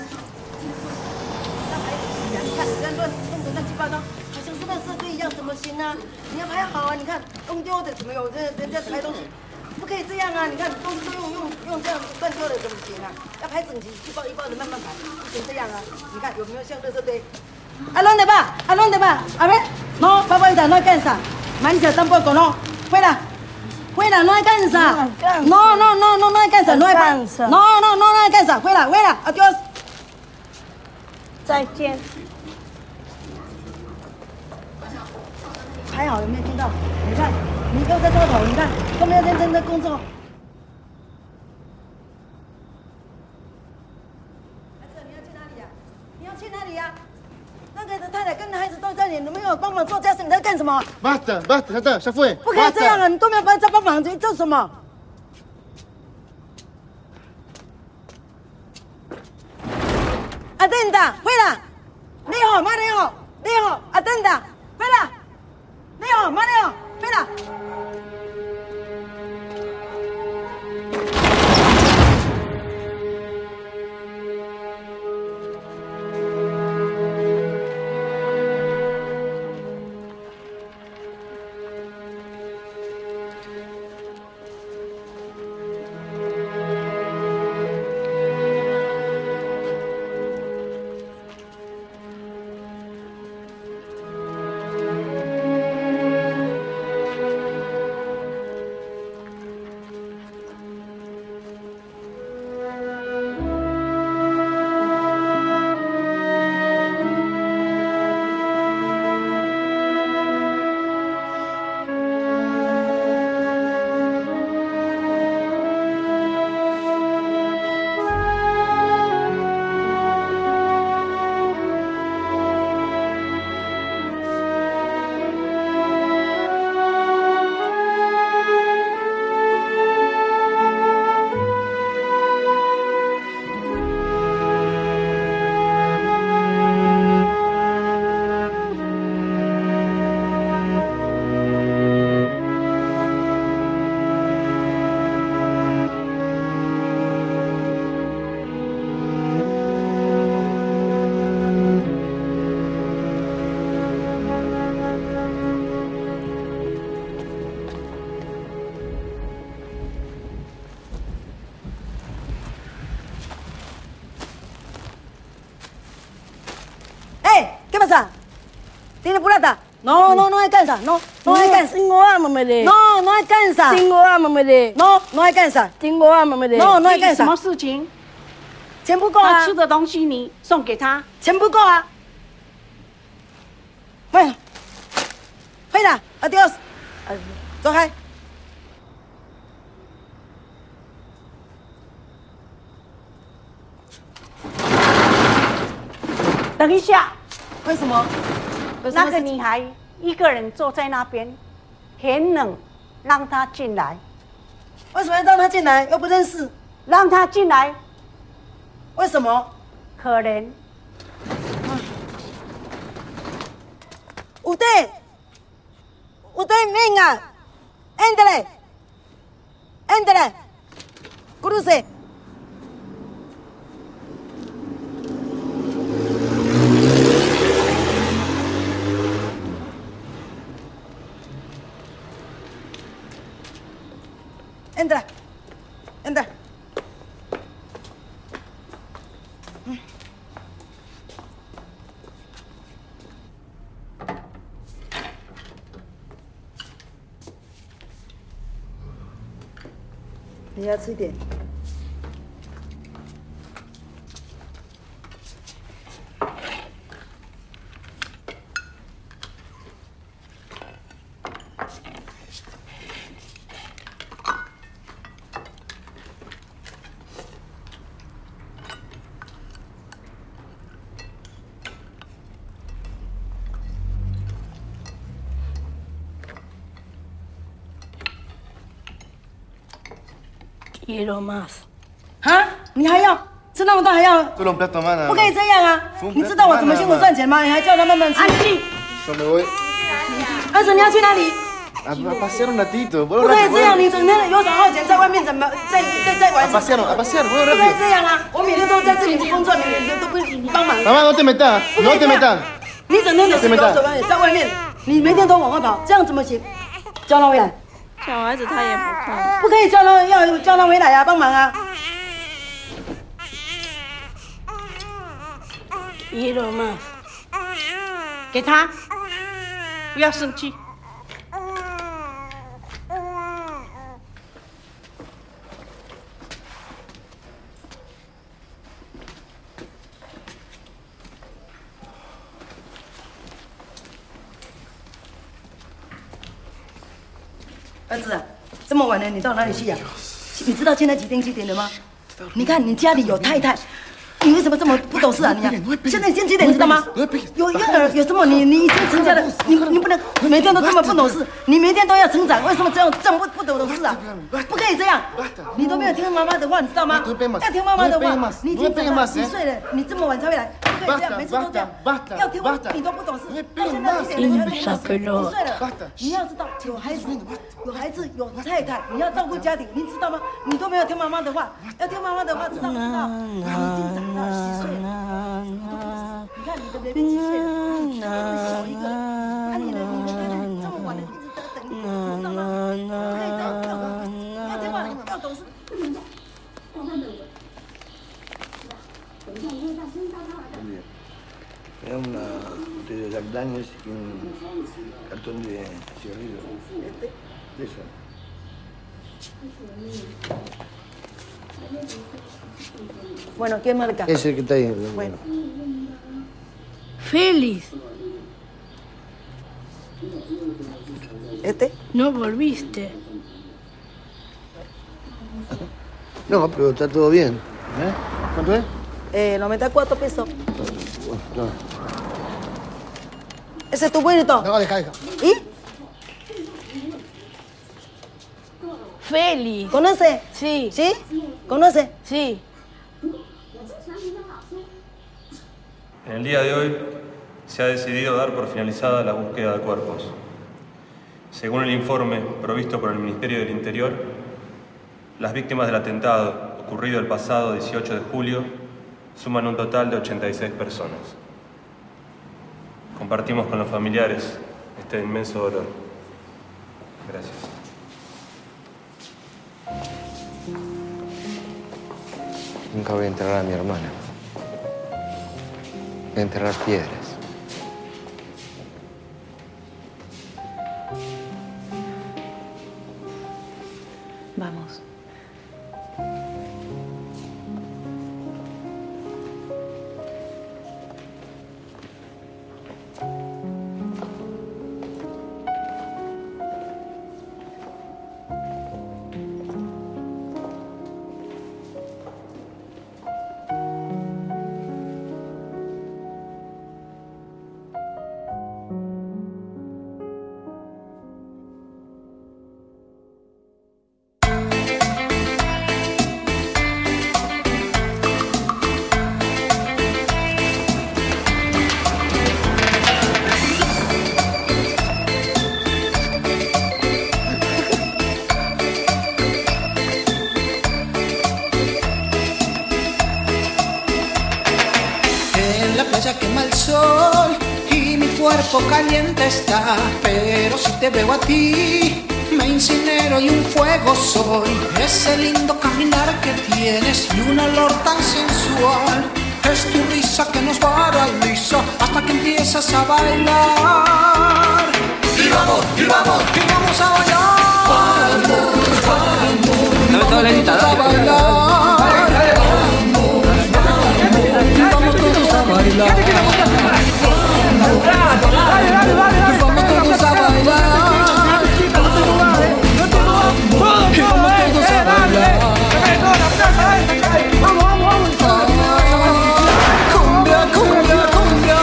你看，这样弄得乱七八糟，好像是乱设堆一样，怎么行啊？你要排好啊！你看弄丢的怎么有人家排东西，不可以这样啊！你看东西都用这样乱丢的怎么行啊？要排整齐，一包一包的慢慢排，不行这样啊！你看有没有像垃圾堆？¿A dónde va? ¿A dónde va? A ver, no, papá, no alcanza. Mancha tampoco, no. Fuera. Fuera, no alcanza. No, no alcanza. No alcanza. No alcanza. Fuera, fuera. Adiós. 再见。 还好有没有听到？你看，你又在拖头，你看都没有认真的工作。孩子，你要去哪里呀？你要去哪里呀？那个太太跟孩子都在，你没有帮忙做家事，你在干什么？ Basta, basta, ya está, ya fue. 不可以这样啊！你都没有帮帮忙，你做什么？ Atenta, fuera. Leo, Mario. Leo, atenta, fuera. Leo, Mario, fuera. ¿Qué pasa? ¿Tiene plata? No, no, no alcanza. No, no alcanza. Tengo hambre. No, no alcanza. Tengo hambre. No, no alcanza. Tengo hambre. No, no alcanza. 什么事情？ 钱不够啊。 他吃的东西你送给他。 钱不够啊。Bueno, fuera, adiós. 走开。 等一下， 为什么？ 那个女孩一个人坐在那边，很冷，让她进来。 为什么要让她进来？又不认识。 让她进来。 为什么？ 可怜。 Usted venga, entre, cruce. Entra.你要吃一点。 Quiero más. 啊？你还要吃那么多还要？ Solo un plato más. nada 不 más. 可以这样啊！你知道我怎么辛苦赚钱吗？你还叫他慢慢吃。安静。 Yo me voy. 儿子，你要去哪里？ A pasear un ratito. 不可以这样，你整天游手好闲，在外面怎么在玩？ A pasear, voy 不可以 rápido. 这样啊！我每天都在这里工作，你都不帮忙。 Mamá, no te metas. No te metas. 你整天的游手好闲，在外面，你每天都往外跑，这样怎么行？叫他回来。 小孩子他也不看。 不可以叫他，要叫他回来啊，帮忙啊！ Quiero más. 给他，不要生气。 儿子啊，这么晚了，你到哪里去呀？你知道现在几点了吗？你看你家里有太太， 你为什么这么不懂事啊你啊？现在已经几点知道吗？有婴儿有什么你已经成家了，你不能每天都这么不懂事，你每天都要成长，为什么这样不懂事啊？不可以这样，你都没有听妈妈的话，你知道吗？要听妈妈的话，你已经长大几岁了，你这么晚才会来，不可以这样，每次都这样，要听我你都不懂事，到现在几点了？几岁了？你要知道有孩子有太太，你要照顾家庭，你知道吗？你都没有听妈妈的话，要听妈妈的话，知道不知道？你已经长大几岁了？你看你的 baby 几岁了？小一个，啊你的 baby 这么晚了一直在等你，知道吗？不可以这样，要听话，要懂事。 Es una de Jack Daniels y un cartón de cigarrillos. De eso. Bueno, ¿qué marca? Ese que está ahí. Bueno. Félix. ¿Este? No volviste. No, pero está todo bien. ¿Cuánto es? 94 pesos. No. ¿Ese es tu bonito? No, deja. ¿Y? Félix. ¿Conoce? Sí. ¿Sí? ¿Conoce? Sí. En el día de hoy se ha decidido dar por finalizada la búsqueda de cuerpos. Según el informe provisto por el Ministerio del Interior, las víctimas del atentado ocurrido el pasado 18 de julio suman un total de 86 personas. Compartimos con los familiares este inmenso dolor. Gracias. Nunca voy a enterrar a mi hermana. Voy a enterrar piedras. Vamos. Quema el sol y mi cuerpo caliente está, pero si te veo a ti me incinero y un fuego soy. Ese lindo caminar que tienes y un olor tan sensual, es tu risa que nos paraliza hasta que empiezas a bailar. Y vamos, y vamos, y vamos a bailar. Vamos, vamos a bailar. Vamos todos a bailar. Vamos todos a bailar. Vamos todos a bailar. Cumbia, cumbia, cumbia.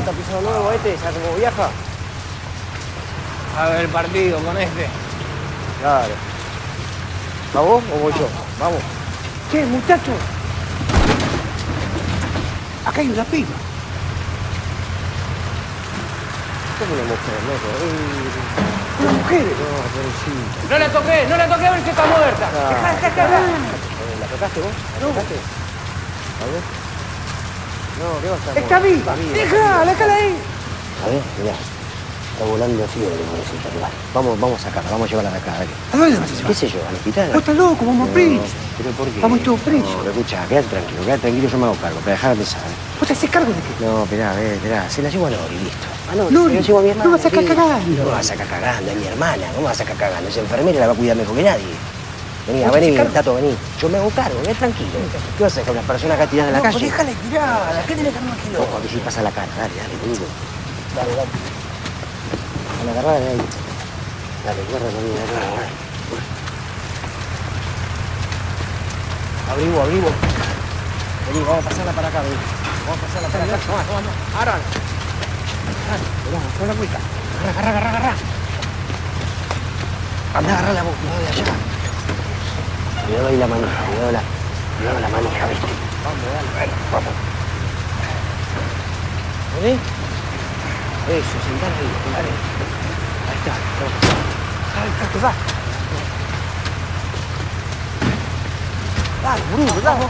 tapizado nuevo este? ¿Sabes cómo viaja? A ver, partido con este. Claro. ¿Va vos o voy yo? Vamos. Che, muchachos. Acá hay una piba. ¿Cómo una mujer, loco? ¿Una mujer? No, pobrecita. No la toqué a ver si está muerta. Dejá hablar. ¿La tocaste vos? ¿La tocaste? A ver. No, ¿qué va a estar? Está viva. Déjala ahí. A ver, mirá. Está volando fiebre, pobrecita. Vamos a sacarla, vamos a llevarla de acá, dale. ¿A dónde vas a llevar? ¿Qué sé yo? ¿Al hospital? Vos estás loco, vamos presos. ¿Pero por qué? Vamos todos presos. No, escuchá, quédate tranquilo, yo me hago cargo, para dejar de pensar. ¿Vos te haces cargo de qué? No, esperá, se la llevo a Nori, listo. A Nori, Nori, se la llevo a mi hermana. no vas a sacar cagando. No vas a sacar cagando, es mi hermana, ¿cómo vas a sacar cagando? Es enfermera y la va a cuidar mejor que nadie. Vení, Tato, vení. Yo me hago cargo, tranquilo. ¿Qué vas a dejar una persona acá tirada en la calle? Pues déjala tirada, ¿qué tenés que armar aquí? Cuando se pasa la cara, dale, boludo. Dale. A la agarrada de ahí. Dale, guarda conmigo, dale. Abrigo. Vení, vamos a pasarla para acá, vení. Vamos a pasarla para acá. Toma. Ahora. Con la cuica. Agarra. Anda, agarra la voz, cuidado de allá. Cuidado ahí la manija, cuidado la manija, ¿viste? Vamos. ¿Vení? Eso, sentar ahí. Ahí está. Dale, va. Dale, boludo, dale.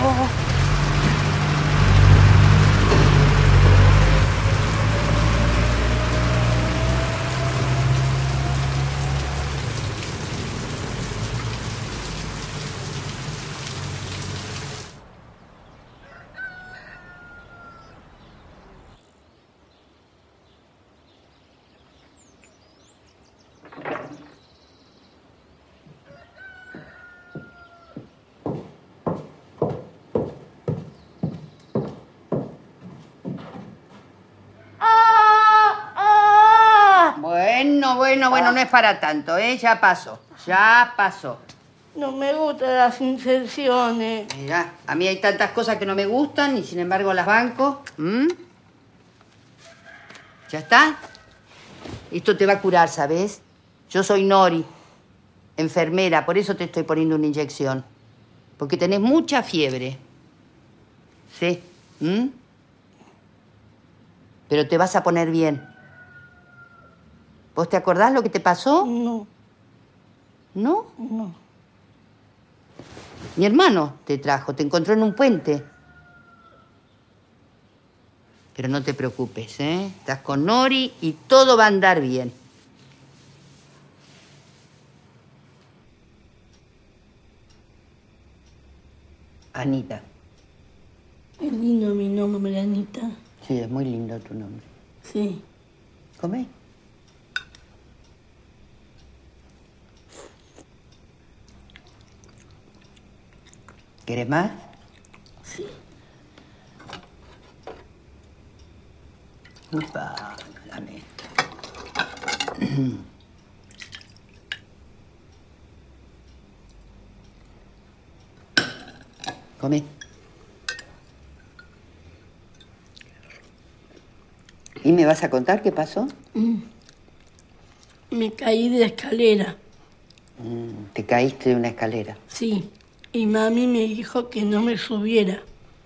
Bueno, no es para tanto, ¿eh? Ya pasó. No me gustan las inserciones. Mirá, a mí hay tantas cosas que no me gustan y sin embargo las banco. ¿Ya está? Esto te va a curar, ¿sabes? Yo soy Nori, enfermera, por eso te estoy poniendo una inyección. Porque tenés mucha fiebre. ¿Sí? Pero te vas a poner bien. ¿Vos te acordás lo que te pasó? No. ¿No? No. Mi hermano te trajo, te encontró en un puente. Pero no te preocupes, ¿eh? Estás con Nori y todo va a andar bien. Anita. Es lindo mi nombre, Anita. Sí, es muy lindo tu nombre. Sí. ¿Comé? ¿Quieres más? Sí. Upa, dame esto. Come. ¿Y me vas a contar qué pasó? Me caí de la escalera. ¿Te caíste de una escalera? Sí. Y mami me dijo que no me subiera.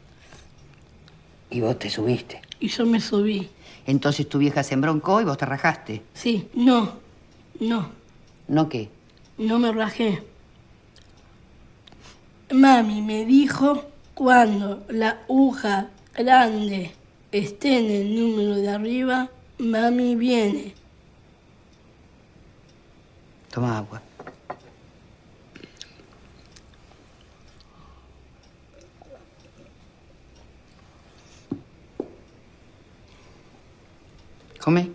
¿Y vos te subiste? Y yo me subí. Entonces tu vieja se embroncó y vos te rajaste. Sí. No. ¿No qué? No me rajé. Mami me dijo cuando la aguja grande esté en el número de arriba, mami viene. Toma agua. Come.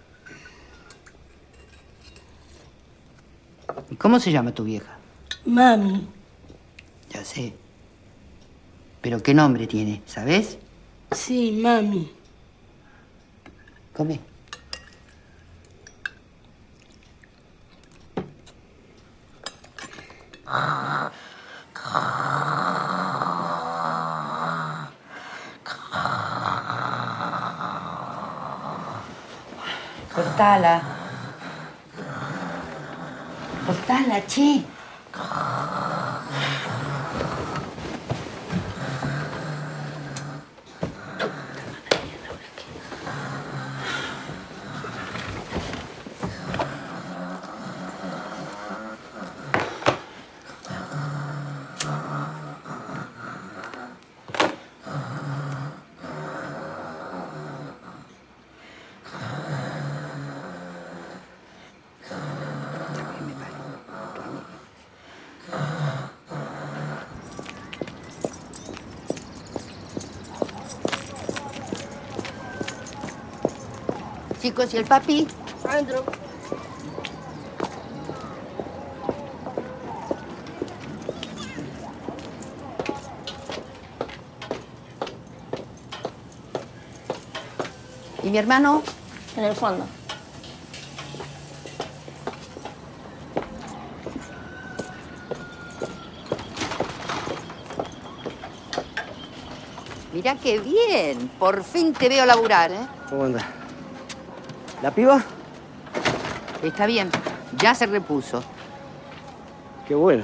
¿Cómo se llama tu vieja? Mami. Ya sé. ¿Pero qué nombre tiene, sabes? Sí, mami. Come. Cortala. Cortala, che. Chicos, ¿y el papi? Adentro. ¿Y mi hermano? En el fondo. Mirá qué bien. Por fin te veo laburar, ¿eh? ¿Cómo anda? ¿La piba? Está bien. Ya se repuso. Qué bueno.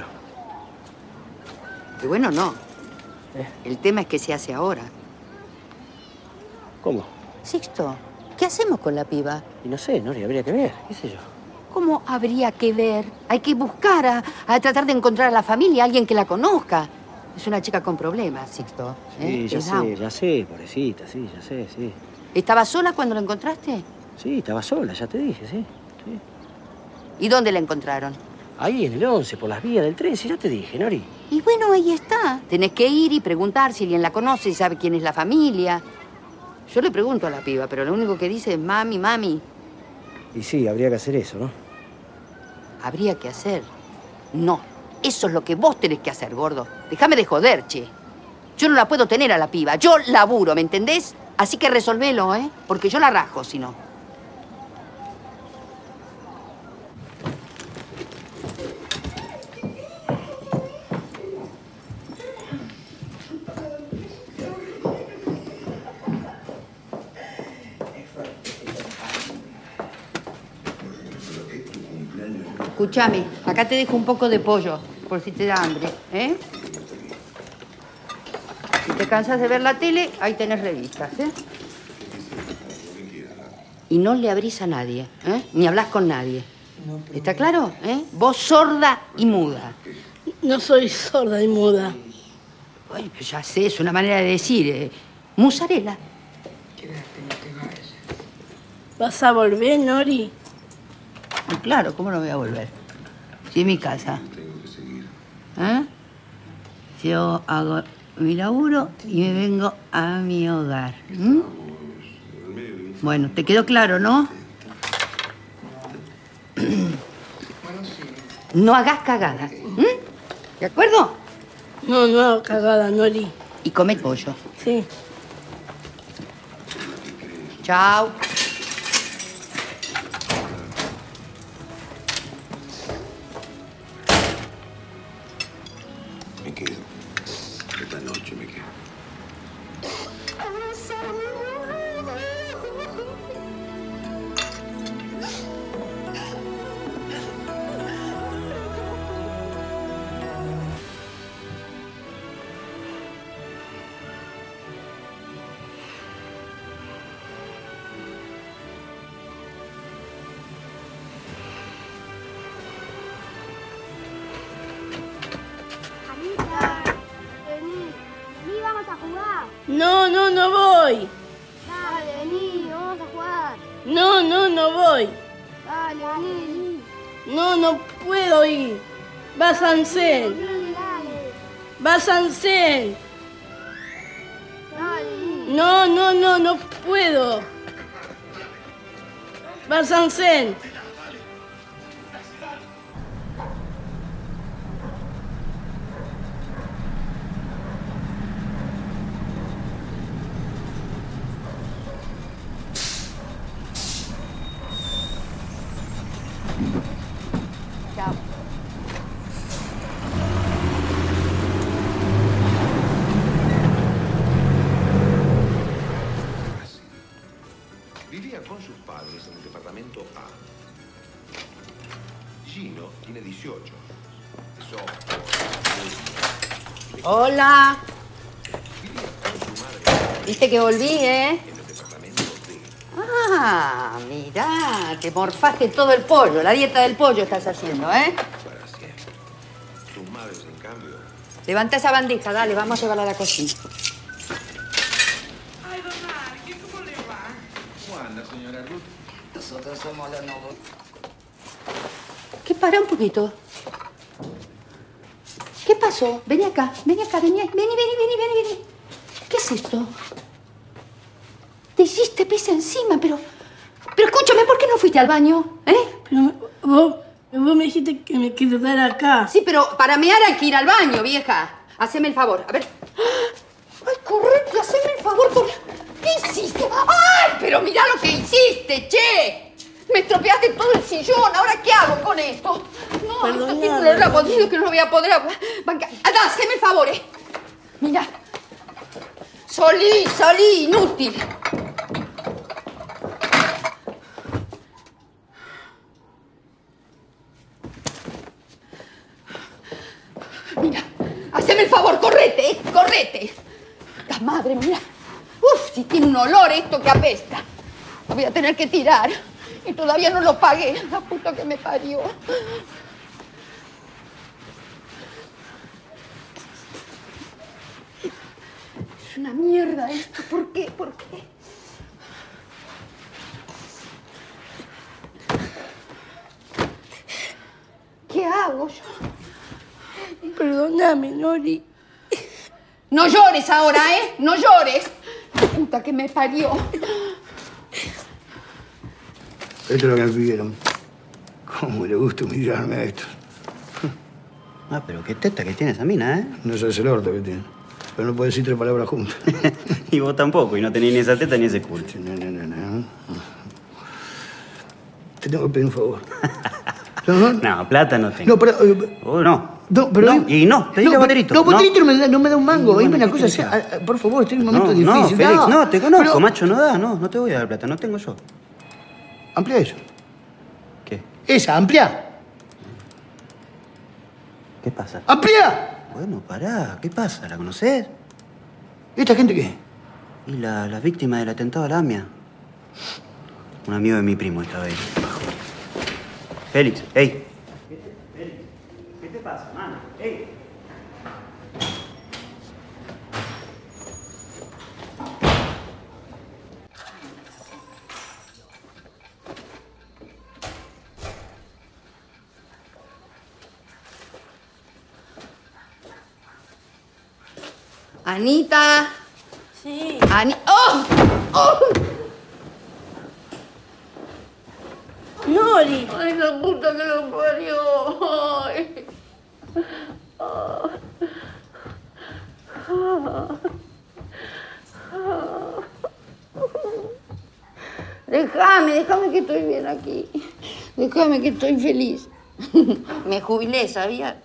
Qué bueno no. El tema es que se hace ahora. ¿Cómo? Sixto, ¿qué hacemos con la piba? Y no sé, Nori, habría que ver, qué sé yo. ¿Cómo habría que ver? Hay que buscar a tratar de encontrar a la familia, a alguien que la conozca. Es una chica con problemas, Sixto. Sí, ya sé, pobrecita, sí, ya sé, sí. ¿Estaba sola cuando la encontraste? Sí, estaba sola, ya te dije, sí. ¿Y dónde la encontraron? Ahí en el 11, por las vías del tren, sí, ya te dije, Nori. Y bueno, ahí está. Tenés que ir y preguntar si alguien la conoce, si sabe quién es la familia. Yo le pregunto a la piba, pero lo único que dice es mami, mami. Y sí, habría que hacer eso, ¿no? ¿Habría que hacer? No. Eso es lo que vos tenés que hacer, gordo. Déjame de joder, che. Yo no la puedo tener a la piba. Yo laburo, ¿me entendés? Así que resolvelo, ¿eh? Porque yo la rajo, si no. Escúchame, acá te dejo un poco de pollo, por si te da hambre, ¿eh? Si te cansas de ver la tele, ahí tenés revistas, ¿eh? Y no le abrís a nadie, ¿eh? Ni hablás con nadie. ¿Está claro? ¿Eh? Vos sorda y muda. No soy sorda y muda. Bueno, pues ya sé, es una manera de decir. Musarela. ¿Vas a volver, Nori? Claro, ¿cómo no voy a volver? Si es mi casa. ¿Eh? Yo hago mi laburo y me vengo a mi hogar. ¿Mm? Bueno, ¿te quedó claro, no? No hagas cagada. ¿Mm? ¿De acuerdo? No, no hago cagada, Nori. Y come pollo. Sí. Chao. Me quedo. Esta noche me quedo. No, no, no voy. Dale, vení, vamos a jugar. No, no, no voy. Dale, vení. No, no puedo ir. Va Sansen. Va Sansen. No, no, no, no puedo. Va Sansen. con sus padres en el departamento A. Gino tiene 18. Eso. Hola. Viste que volví, ¿eh? Ah, mirá, te morfaste todo el pollo. La dieta del pollo estás haciendo, ¿eh? Para siempre. Tus madres, en cambio. Levanta esa bandeja, dale, vamos a llevarla a la cocina. Ay, don Arqui, ¿cómo le va? ¿Cómo anda, señora Ruth? Nosotros somos los nuevos. ¿Qué? Para un poquito. ¿Qué pasó? Vení acá, vení. ¿Qué es esto? Te hiciste pis encima, pero escúchame, ¿por qué no fuiste al baño? Pero vos me dijiste que me quedara acá. Sí, pero para mear hay que ir al baño, vieja. Haceme el favor, a ver. Ay, correcto, haceme el favor. ¿Qué hiciste? ¡Ay, pero mirá lo que hiciste, che! Me estropeaste todo el sillón, ¿ahora qué hago con esto? No, esto tiene un olor a podrido que no lo voy a poder... Anda, haceme el favor, Mira. Solí, inútil. Mira, haceme el favor, correte. La madre, mira. Uf, si tiene un olor esto que apesta. Lo voy a tener que tirar. Y todavía no lo pagué. La puta que me parió. Es una mierda esto. ¿Por qué? ¿Qué hago yo? Perdóname, Nori. No llores ahora, No llores. La puta que me parió. Esto es lo que me pidieron. ¿Cómo le gusta humillarme a esto? Ah, pero qué teta que tiene esa mina, ¿eh? No sabes el orto que tiene. Pero no puedo decir 3 palabras juntas. Y vos tampoco, y no tenés ni esa teta ni ese culo. No. Te tengo que pedir un favor. No, plata no tengo. No, pero... no. No, pero... No, y no, pedí a Boterito. No, Boterito no me da un mango. Dime una cosa, por favor, estoy en un momento difícil. No, Félix, no, te conozco, macho, no da, no te voy a dar plata, no tengo yo. Amplía eso. ¿Qué? Esa, amplía. ¿Qué pasa? ¡Amplía! Bueno, pará, ¿qué pasa? ¿La conocés? ¿Esta gente qué? Y las víctimas del atentado a la AMIA. Un amigo de mi primo estaba ahí. Félix, ey. ¿Qué te pasa, mano? Ey. Anita. Sí. ¡Oh! Nori. Ay, la puta que lo parió. Ay. Déjame que estoy bien aquí. Déjame que estoy feliz. Me jubilé, ¿sabías?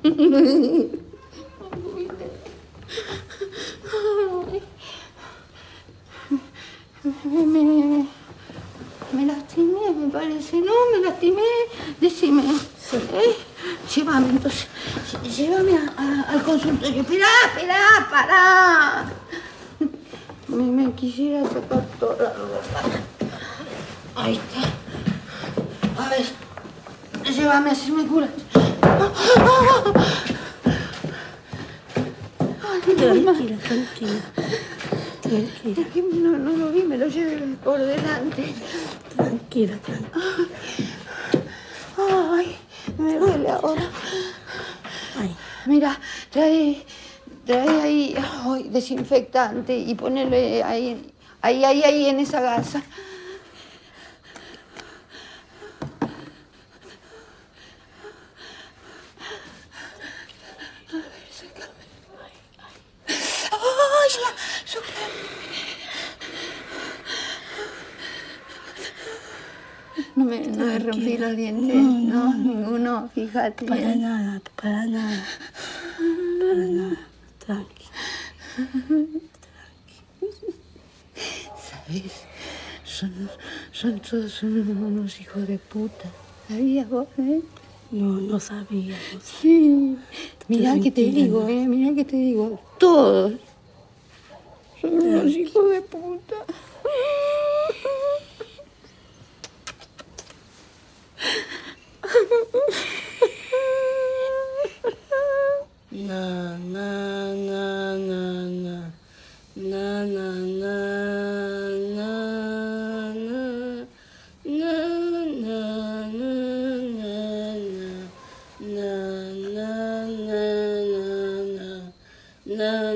Me lastimé, me parece. No, me lastimé. Decime. Llévame, entonces. Llévame al consultorio. Esperá, pará. Me quisiera tocar toda la ropa. Ahí está. A ver. Llévame, así me curas. Tranquila. Es que no lo vi, me lo llevé por delante. Tranquila. Ay, me duele ahora. Ay. Mira, trae ahí desinfectante y ponele ahí en esa gasa. No me rompí los dientes, no, ninguno, fíjate. Para nada. Tranqui. ¿Sabes? Son todos unos hijos de puta. ¿Sabías vos, No sabía. Sí. Mirá que te digo, mirá que te digo. Todos son unos hijos de puta. Na, na, na, na, na. Na, na, na, na, na. Na, na, na, na, na, na, na, na,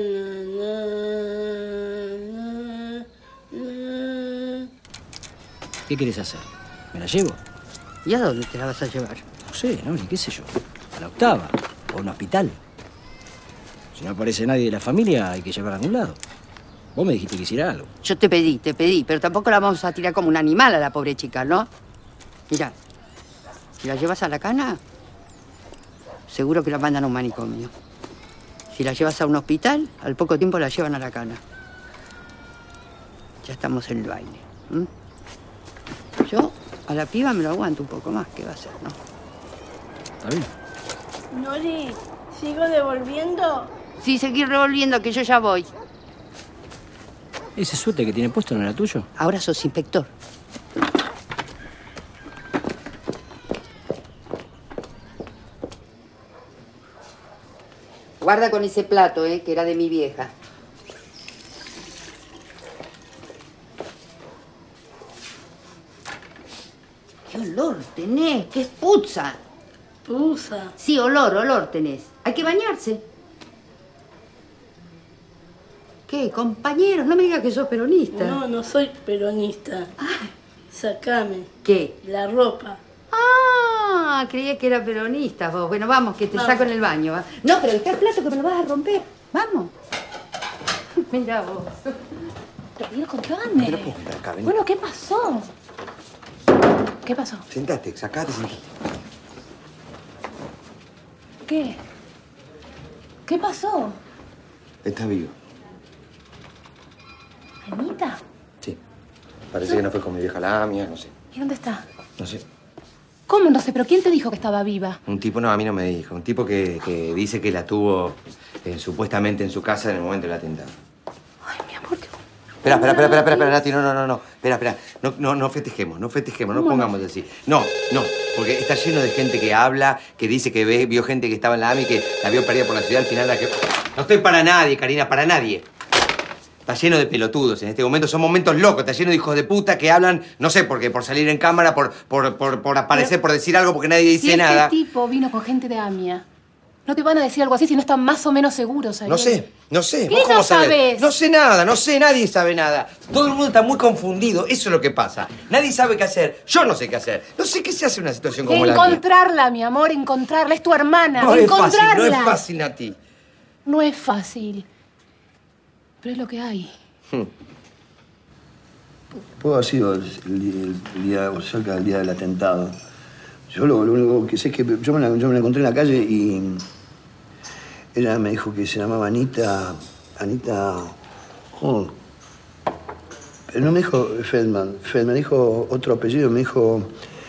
na. ¿Qué querés hacer? ¿Me la llevo? ¿Y a dónde te la vas a llevar? No sé, ¿no? Ni qué sé yo. A la octava. O a un hospital. Si no aparece nadie de la familia, hay que llevarla a algún lado. Vos me dijiste que hiciera algo. Yo te pedí, pero tampoco la vamos a tirar como un animal a la pobre chica, ¿no? Mira, si la llevas a la cana, seguro que la mandan a un manicomio. Si la llevas a un hospital, al poco tiempo la llevan a la cana. Ya estamos en el baile. Yo a la piba me lo aguanto un poco más, ¿qué va a hacer, no? Está bien. Nori, ¿sigo devolviendo? Sí, seguir revolviendo, que yo ya voy. ¿Ese suéter que tiene puesto no era tuyo? Ahora sos inspector. Guarda con ese plato, que era de mi vieja. ¿Qué olor tenés? ¿Qué es puzza? ¿Puzza? Sí, olor tenés. Hay que bañarse. ¿Qué, compañeros? No me digas que sos peronista. No soy peronista. Sacame. ¿Qué? La ropa. Ah, creía que era peronista vos. Bueno, vamos, que te saco en el baño. ¿Va? No, pero dejá el plato que me lo vas a romper. Vamos. Mira vos. Pero contame. No te lo puedo contar acá, vení. Bueno, ¿qué pasó? ¿Qué pasó? Sentate, sacate, sentate. ¿Qué? ¿Qué pasó? Está vivo. ¿Anita? Sí. Parece que no fue con mi vieja Lamia, no sé. ¿Y dónde está? No sé. ¿Cómo no sé? ¿Pero quién te dijo que estaba viva? Un tipo, no, a mí no me dijo. Un tipo que dice que la tuvo supuestamente en su casa en el momento del atentado. Ay, mi amor, qué... Espera, Nati, no. Espera. No festejemos, no pongamos así. No, porque está lleno de gente que habla, que dice que vio gente que estaba en la AMI, que la vio perdida por la ciudad, al final la que... No estoy para nadie, Karina, para nadie. Está lleno de pelotudos en este momento, son momentos locos, está lleno de hijos de puta que hablan, no sé por qué, por salir en cámara, por aparecer, por decir algo, porque nadie dice nada. Si este tipo vino con gente de AMIA, no te van a decir algo así si no están más o menos seguros, Ariel. No sé. ¿Qué ¿Vos cómo no sabés? sabés? No sé nada, nadie sabe nada. Todo el mundo está muy confundido, eso es lo que pasa. Nadie sabe qué hacer, yo no sé qué hacer. No sé qué se hace en una situación como la mía. Encontrarla, mi amor, encontrarla. Es tu hermana. No es encontrarla. fácil, Nati. No es fácil. Pero es lo que hay. Pudo haber sido el día, o cerca del día del atentado. Yo lo único que sé es que yo me la encontré en la calle y ella me dijo que se llamaba Anita... Oh. Pero no me dijo Feldman, me dijo otro apellido, me dijo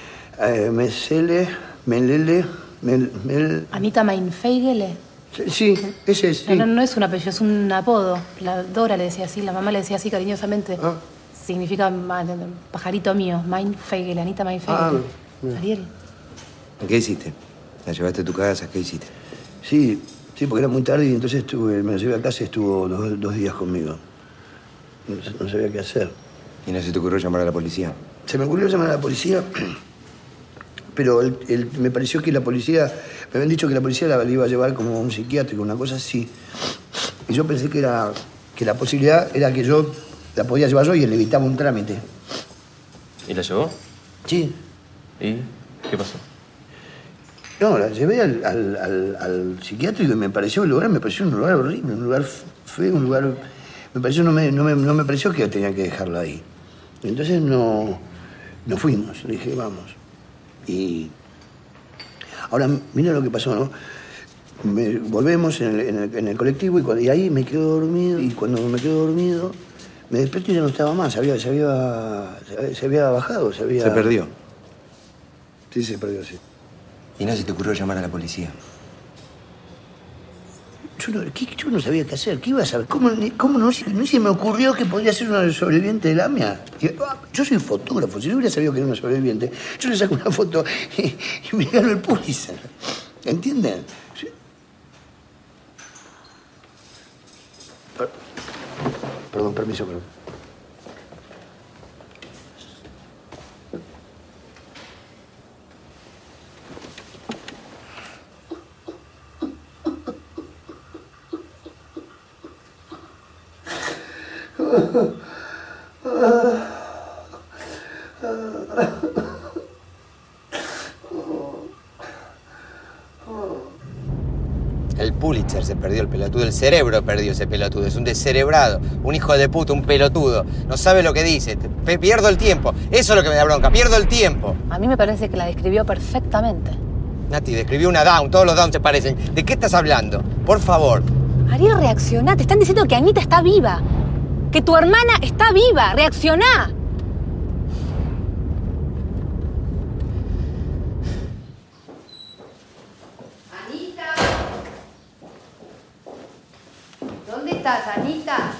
Melele... Anita Mainfeigele. Sí, ese es, sí. No es un apellido, es un apodo. La Dora le decía así, la mamá le decía así cariñosamente. Significa pajarito mío, Mainfeigele, Anita Mainfeigele. Ariel. ¿Qué hiciste? ¿La llevaste a tu casa? ¿Qué hiciste? Sí, porque era muy tarde y entonces me la llevé a casa y estuvo dos días conmigo. No sabía qué hacer. ¿Y no se te ocurrió llamar a la policía? Se me ocurrió llamar a la policía, pero me pareció que la policía... Me habían dicho que la policía la iba a llevar como a un psiquiátrico, una cosa así. Y yo pensé que la posibilidad era que yo la podía llevar yo y le evitaba un trámite. ¿Y la llevó? Sí. ¿Y qué pasó? No, la llevé al psiquiátrico y me pareció un lugar horrible, un lugar feo, un lugar... no me pareció que tenía que dejarla ahí. Entonces no fuimos, le dije, vamos. Y ahora, mira lo que pasó, ¿no? Volvemos en el colectivo y ahí me quedo dormido. Y cuando me quedo dormido, Me desperté y ya no estaba más. Se había bajado, se había... Se perdió. Sí, se perdió, sí. ¿Y no se te ocurrió llamar a la policía? Yo no sabía qué hacer. ¿Qué iba a saber? ¿Cómo no se me ocurrió que podía ser una sobreviviente de la AMIA? Yo soy fotógrafo. Si yo hubiera sabido que era una sobreviviente, yo le saco una foto y me gano el Pulitzer. ¿Entienden? Sí. Perdón, permiso, perdón. El Pulitzer se perdió, el pelotudo. El cerebro perdió ese pelotudo. Es un descerebrado, un hijo de puta, un pelotudo. No sabe lo que dice. Pierdo el tiempo. Eso es lo que me da bronca. Pierdo el tiempo. A mí me parece que la describió perfectamente. Nati, describió una down. Todos los downs se parecen. ¿De qué estás hablando? Por favor. Ariel, reaccioná. Te están diciendo que Anita está viva. Que tu hermana está viva. Reaccioná. Anita. ¿Dónde estás, Anita?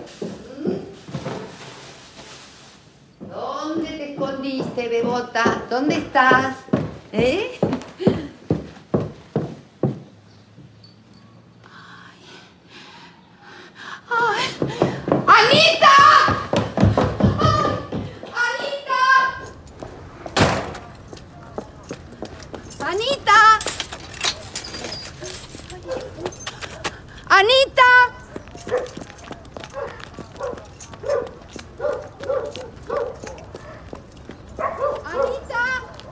¿Dónde te escondiste, bebota? ¿Dónde estás? ¿Eh? ¡Anita! ¡Anita! ¡Anita! ¡Anita! ¡Anita!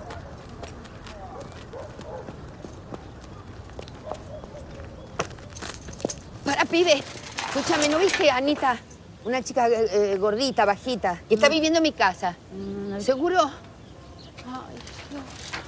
Para, pibe. Escúchame, ¿no viste a Anita? Una chica gordita, bajita, que está viviendo en mi casa. ¿Seguro? Ay, Dios.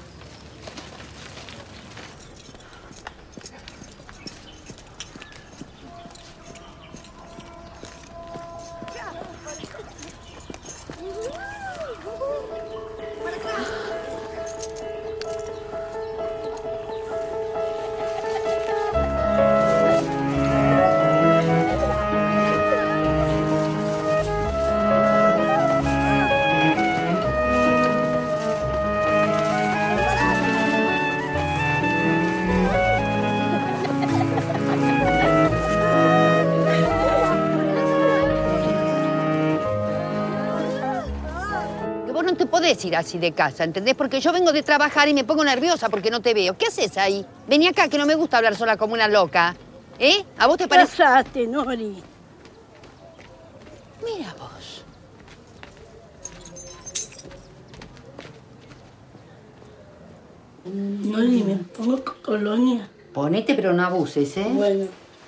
podés ir así de casa, ¿entendés? Porque yo vengo de trabajar y me pongo nerviosa porque no te veo. ¿Qué haces ahí? Vení acá, que no me gusta hablar sola como una loca. ¿Eh? ¿A vos te parece...? Cállate, Nori. Mira vos. Nori, ¿me pongo colonia? Ponete, pero no abuses, ¿eh? Bueno.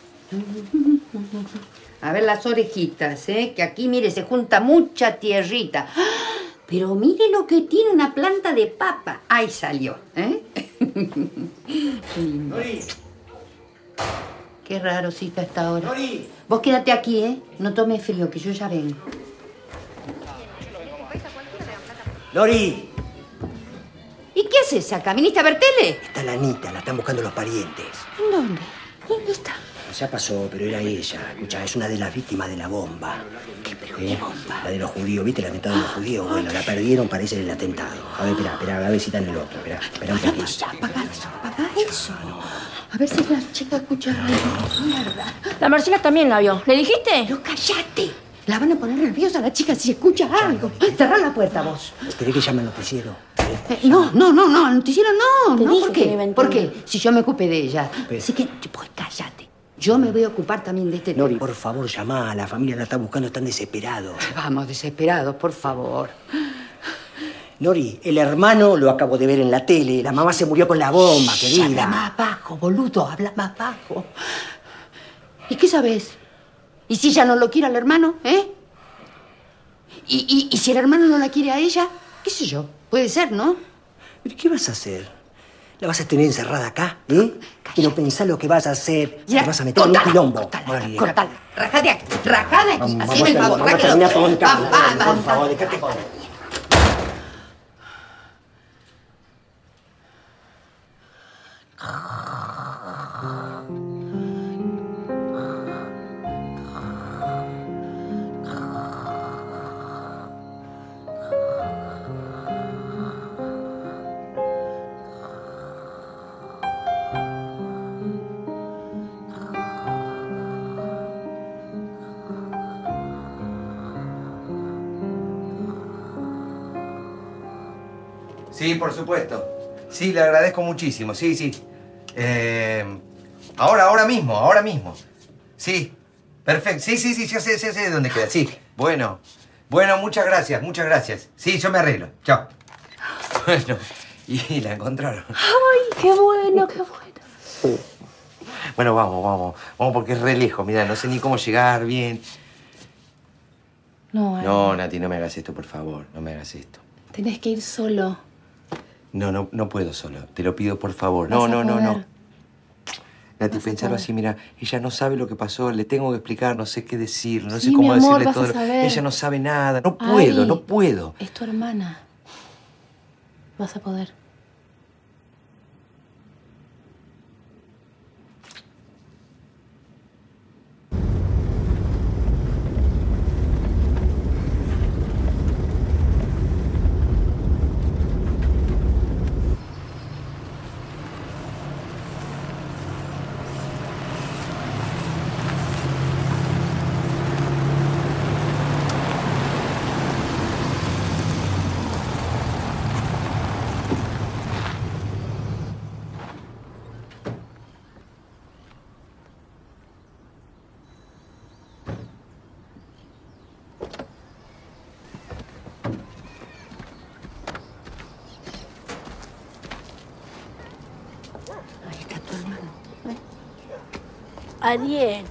A ver las orejitas, ¿eh? Que aquí, mire, se junta mucha tierrita. ¡Ah! Pero mire lo que tiene una planta de papa. Ahí salió, ¿eh? Nori. Qué raro, cita, esta hora. Nori. Vos quédate aquí, ¿eh? No tomes frío, que yo ya vengo. Nori. ¿Y qué haces acá? ¿Viniste a ver tele? Está la Anita, la están buscando los parientes. ¿En dónde? ¿Dónde está? Ya pasó, pero era ella. Escucha, es una de las víctimas de la bomba. ¿Qué bomba? La de los judíos, ¿viste el atentado de los judíos? Bueno, la perdieron, parece el atentado. A ver, espera, a ver si está en el otro. Espera un poquito. Ya, apaga eso. A ver si la chica escucha algo. Mierda. La Marcela también la vio. ¿Le dijiste? Pero cállate. La van a poner nerviosa la chica si escucha algo. Cerrá la puerta vos. ¿Querés que llame al noticiero? No, al noticiero no. Te no, dije ¿por que qué? me iba a ¿Por entender. qué? Si yo me ocupé de ella. Pero- Así que, pues cállate. Yo me voy a ocupar también de este Nori, tema. por favor, llamá. La familia la está buscando, están desesperados. Vamos, desesperados, por favor. Nori, el hermano lo acabo de ver en la tele. La mamá se murió con la bomba, querida. Habla más bajo, boludo, habla más bajo. ¿Y qué sabes? ¿Y si ella no lo quiere al hermano, eh? ¿Y si el hermano no la quiere a ella? ¿Qué sé yo? Puede ser, ¿no? ¿Pero qué vas a hacer? La vas a tener encerrada acá, ¿eh? Pero pensá lo que vas a hacer. Ya, Te vas a meter en un quilombo. Cortala. Rajá de aquí. Rajá de aquí. Haceme el favor. Vamos a terminar con el cambio. Va. Por favor, déjate con él. Sí, por supuesto. Sí, le agradezco muchísimo. Sí. Ahora mismo. Sí, perfecto. Sí, ya sé de dónde queda. Sí, bueno, muchas gracias. Sí, yo me arreglo. Chao. Bueno, y la encontraron. ¡Ay, qué bueno! Bueno, vamos, porque es re lejos. Mirá, no sé ni cómo llegar bien. No, Nati, no me hagas esto, por favor. No me hagas esto. Tenés que ir solo. No puedo solo. Te lo pido, por favor. Vas a No. poder. Nati, Vas a pensarlo poder. así, mira, ella no sabe lo que pasó, le tengo que explicar, no sé qué decir, no Sí, sé cómo mi amor, decirle vas a todo. saber. Ella no sabe nada, no Ay. puedo. Es tu hermana. Vas a poder. Ariel.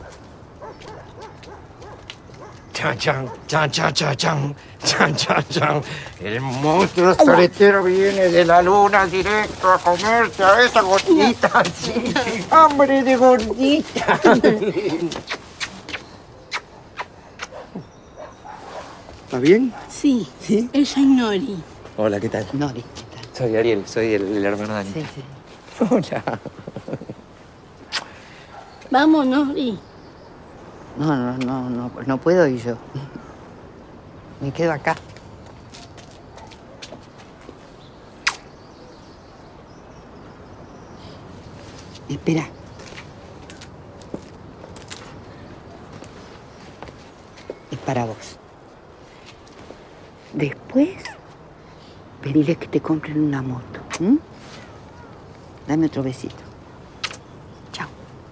Chan. El monstruo soletero viene de la luna directo a comerse a esa gordita. Sí, hambre de gordita. ¿Está bien? Sí. Ella es Nori. Hola, ¿qué tal? Nori. Soy Ariel, soy el hermano de Anita. Sí. Hola. Vamos, Nori. No puedo ir yo. Me quedo acá. Espera. Es para vos. Después, pedirles que te compren una moto. ¿M? Dame otro besito. Chao.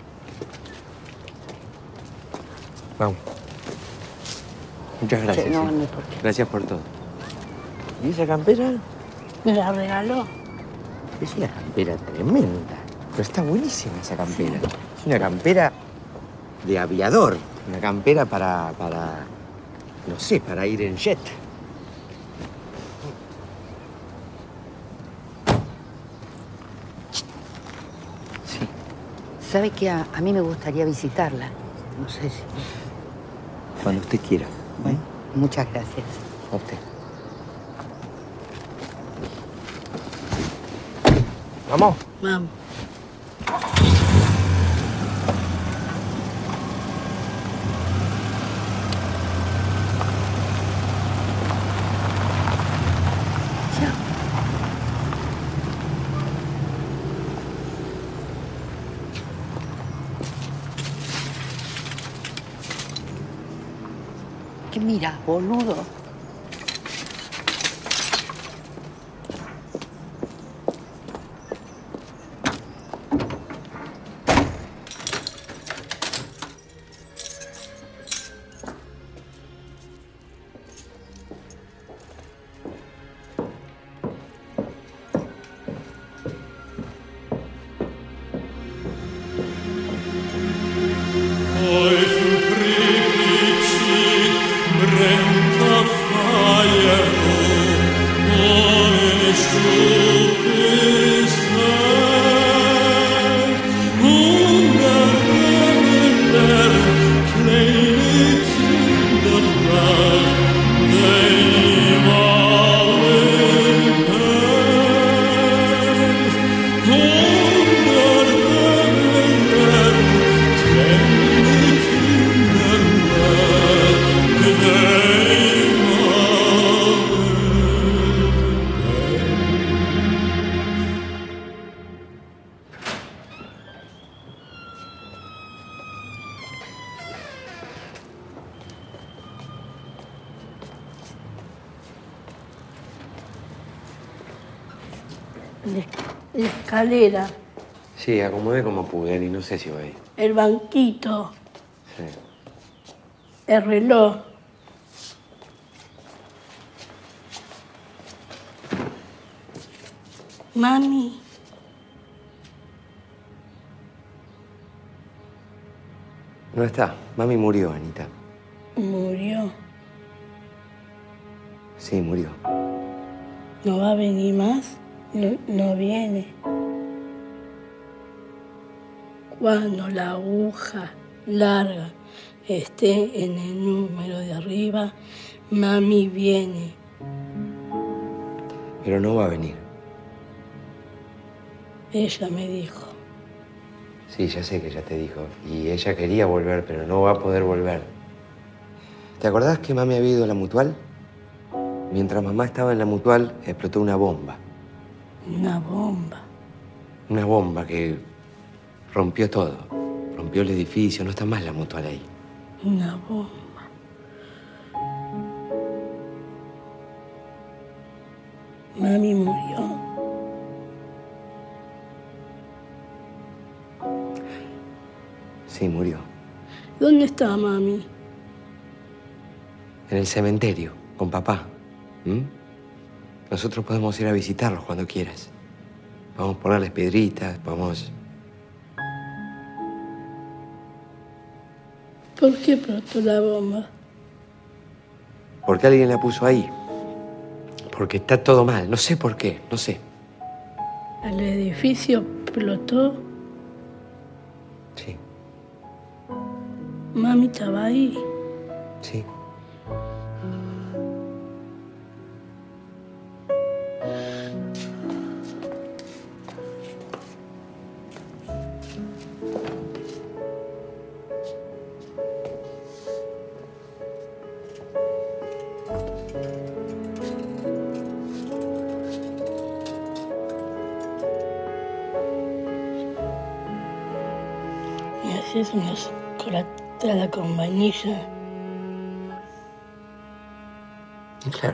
Vamos. Muchas gracias. No, sí. no hay por qué. Gracias por todo. ¿Y esa campera? Me la regaló. Es una campera tremenda. Pero está buenísima esa campera. Es una campera de aviador. Una campera para... no sé, para ir en jet. ¿Sabe qué? A mí me gustaría visitarla. No sé si... Cuando usted quiera. Bueno, muchas gracias. A usted. ¿Vamos? Vamos. ¿Qué miras, boludo? Brennt auf La escalera, Sí, acomodé como pude, y no sé si va ahí. el banquito, Sí. el reloj. Mami, No está. Mami murió, Anita. murió. Sí, murió. ¿No va a venir más? No viene. Cuando la aguja larga esté en el número de arriba, mami viene. Pero no va a venir. Ella me dijo. Sí, ya sé que ella te dijo. Y ella quería volver, pero no va a poder volver. ¿Te acordás que mami había ido a la mutual? Mientras mamá estaba en la mutual, explotó una bomba. Una bomba. Una bomba que rompió todo. Rompió el edificio, no está más la mutual ahí. Una bomba. Mami murió. Sí, murió. ¿Dónde está mami? En el cementerio, con papá. ¿Mm? Nosotros podemos ir a visitarlos cuando quieras. Podemos ponerles piedritas, podemos... ¿Por qué explotó la bomba? Porque alguien la puso ahí. Porque está todo mal. No sé por qué, no sé. ¿El edificio explotó? Sí. Mami estaba ahí. Sí. Me hacías una chocolatada con vainilla. Claro.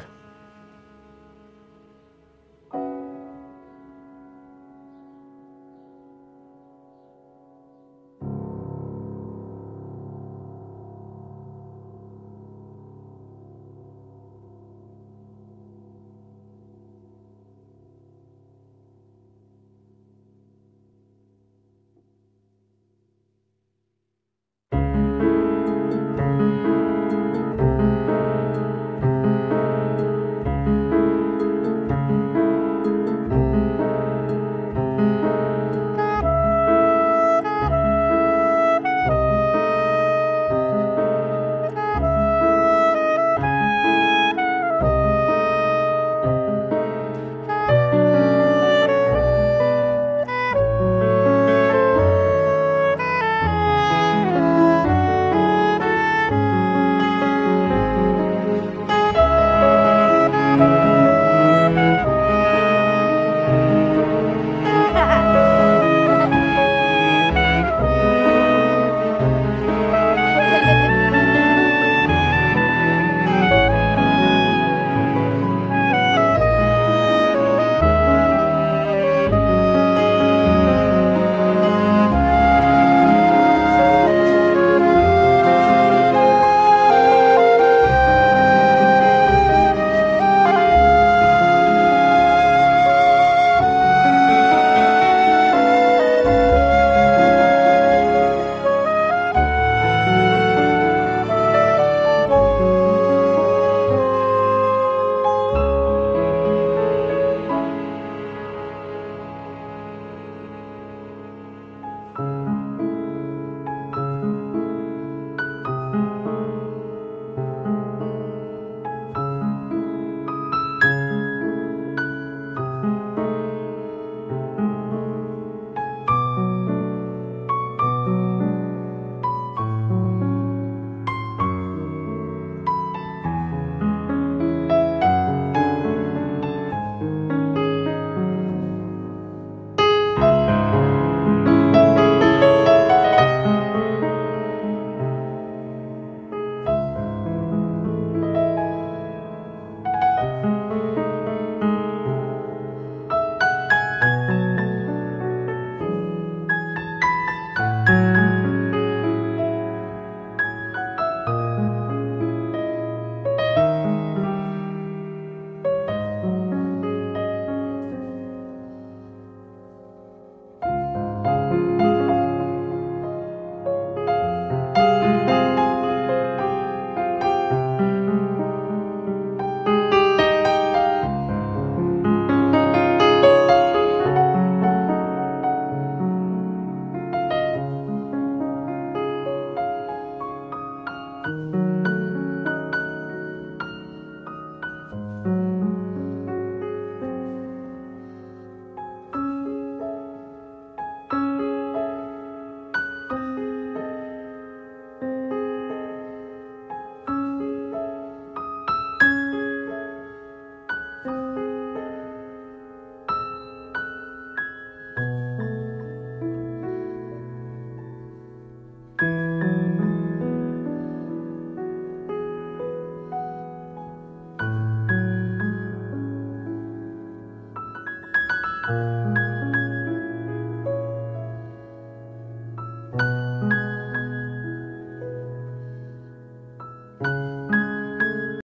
Thank you.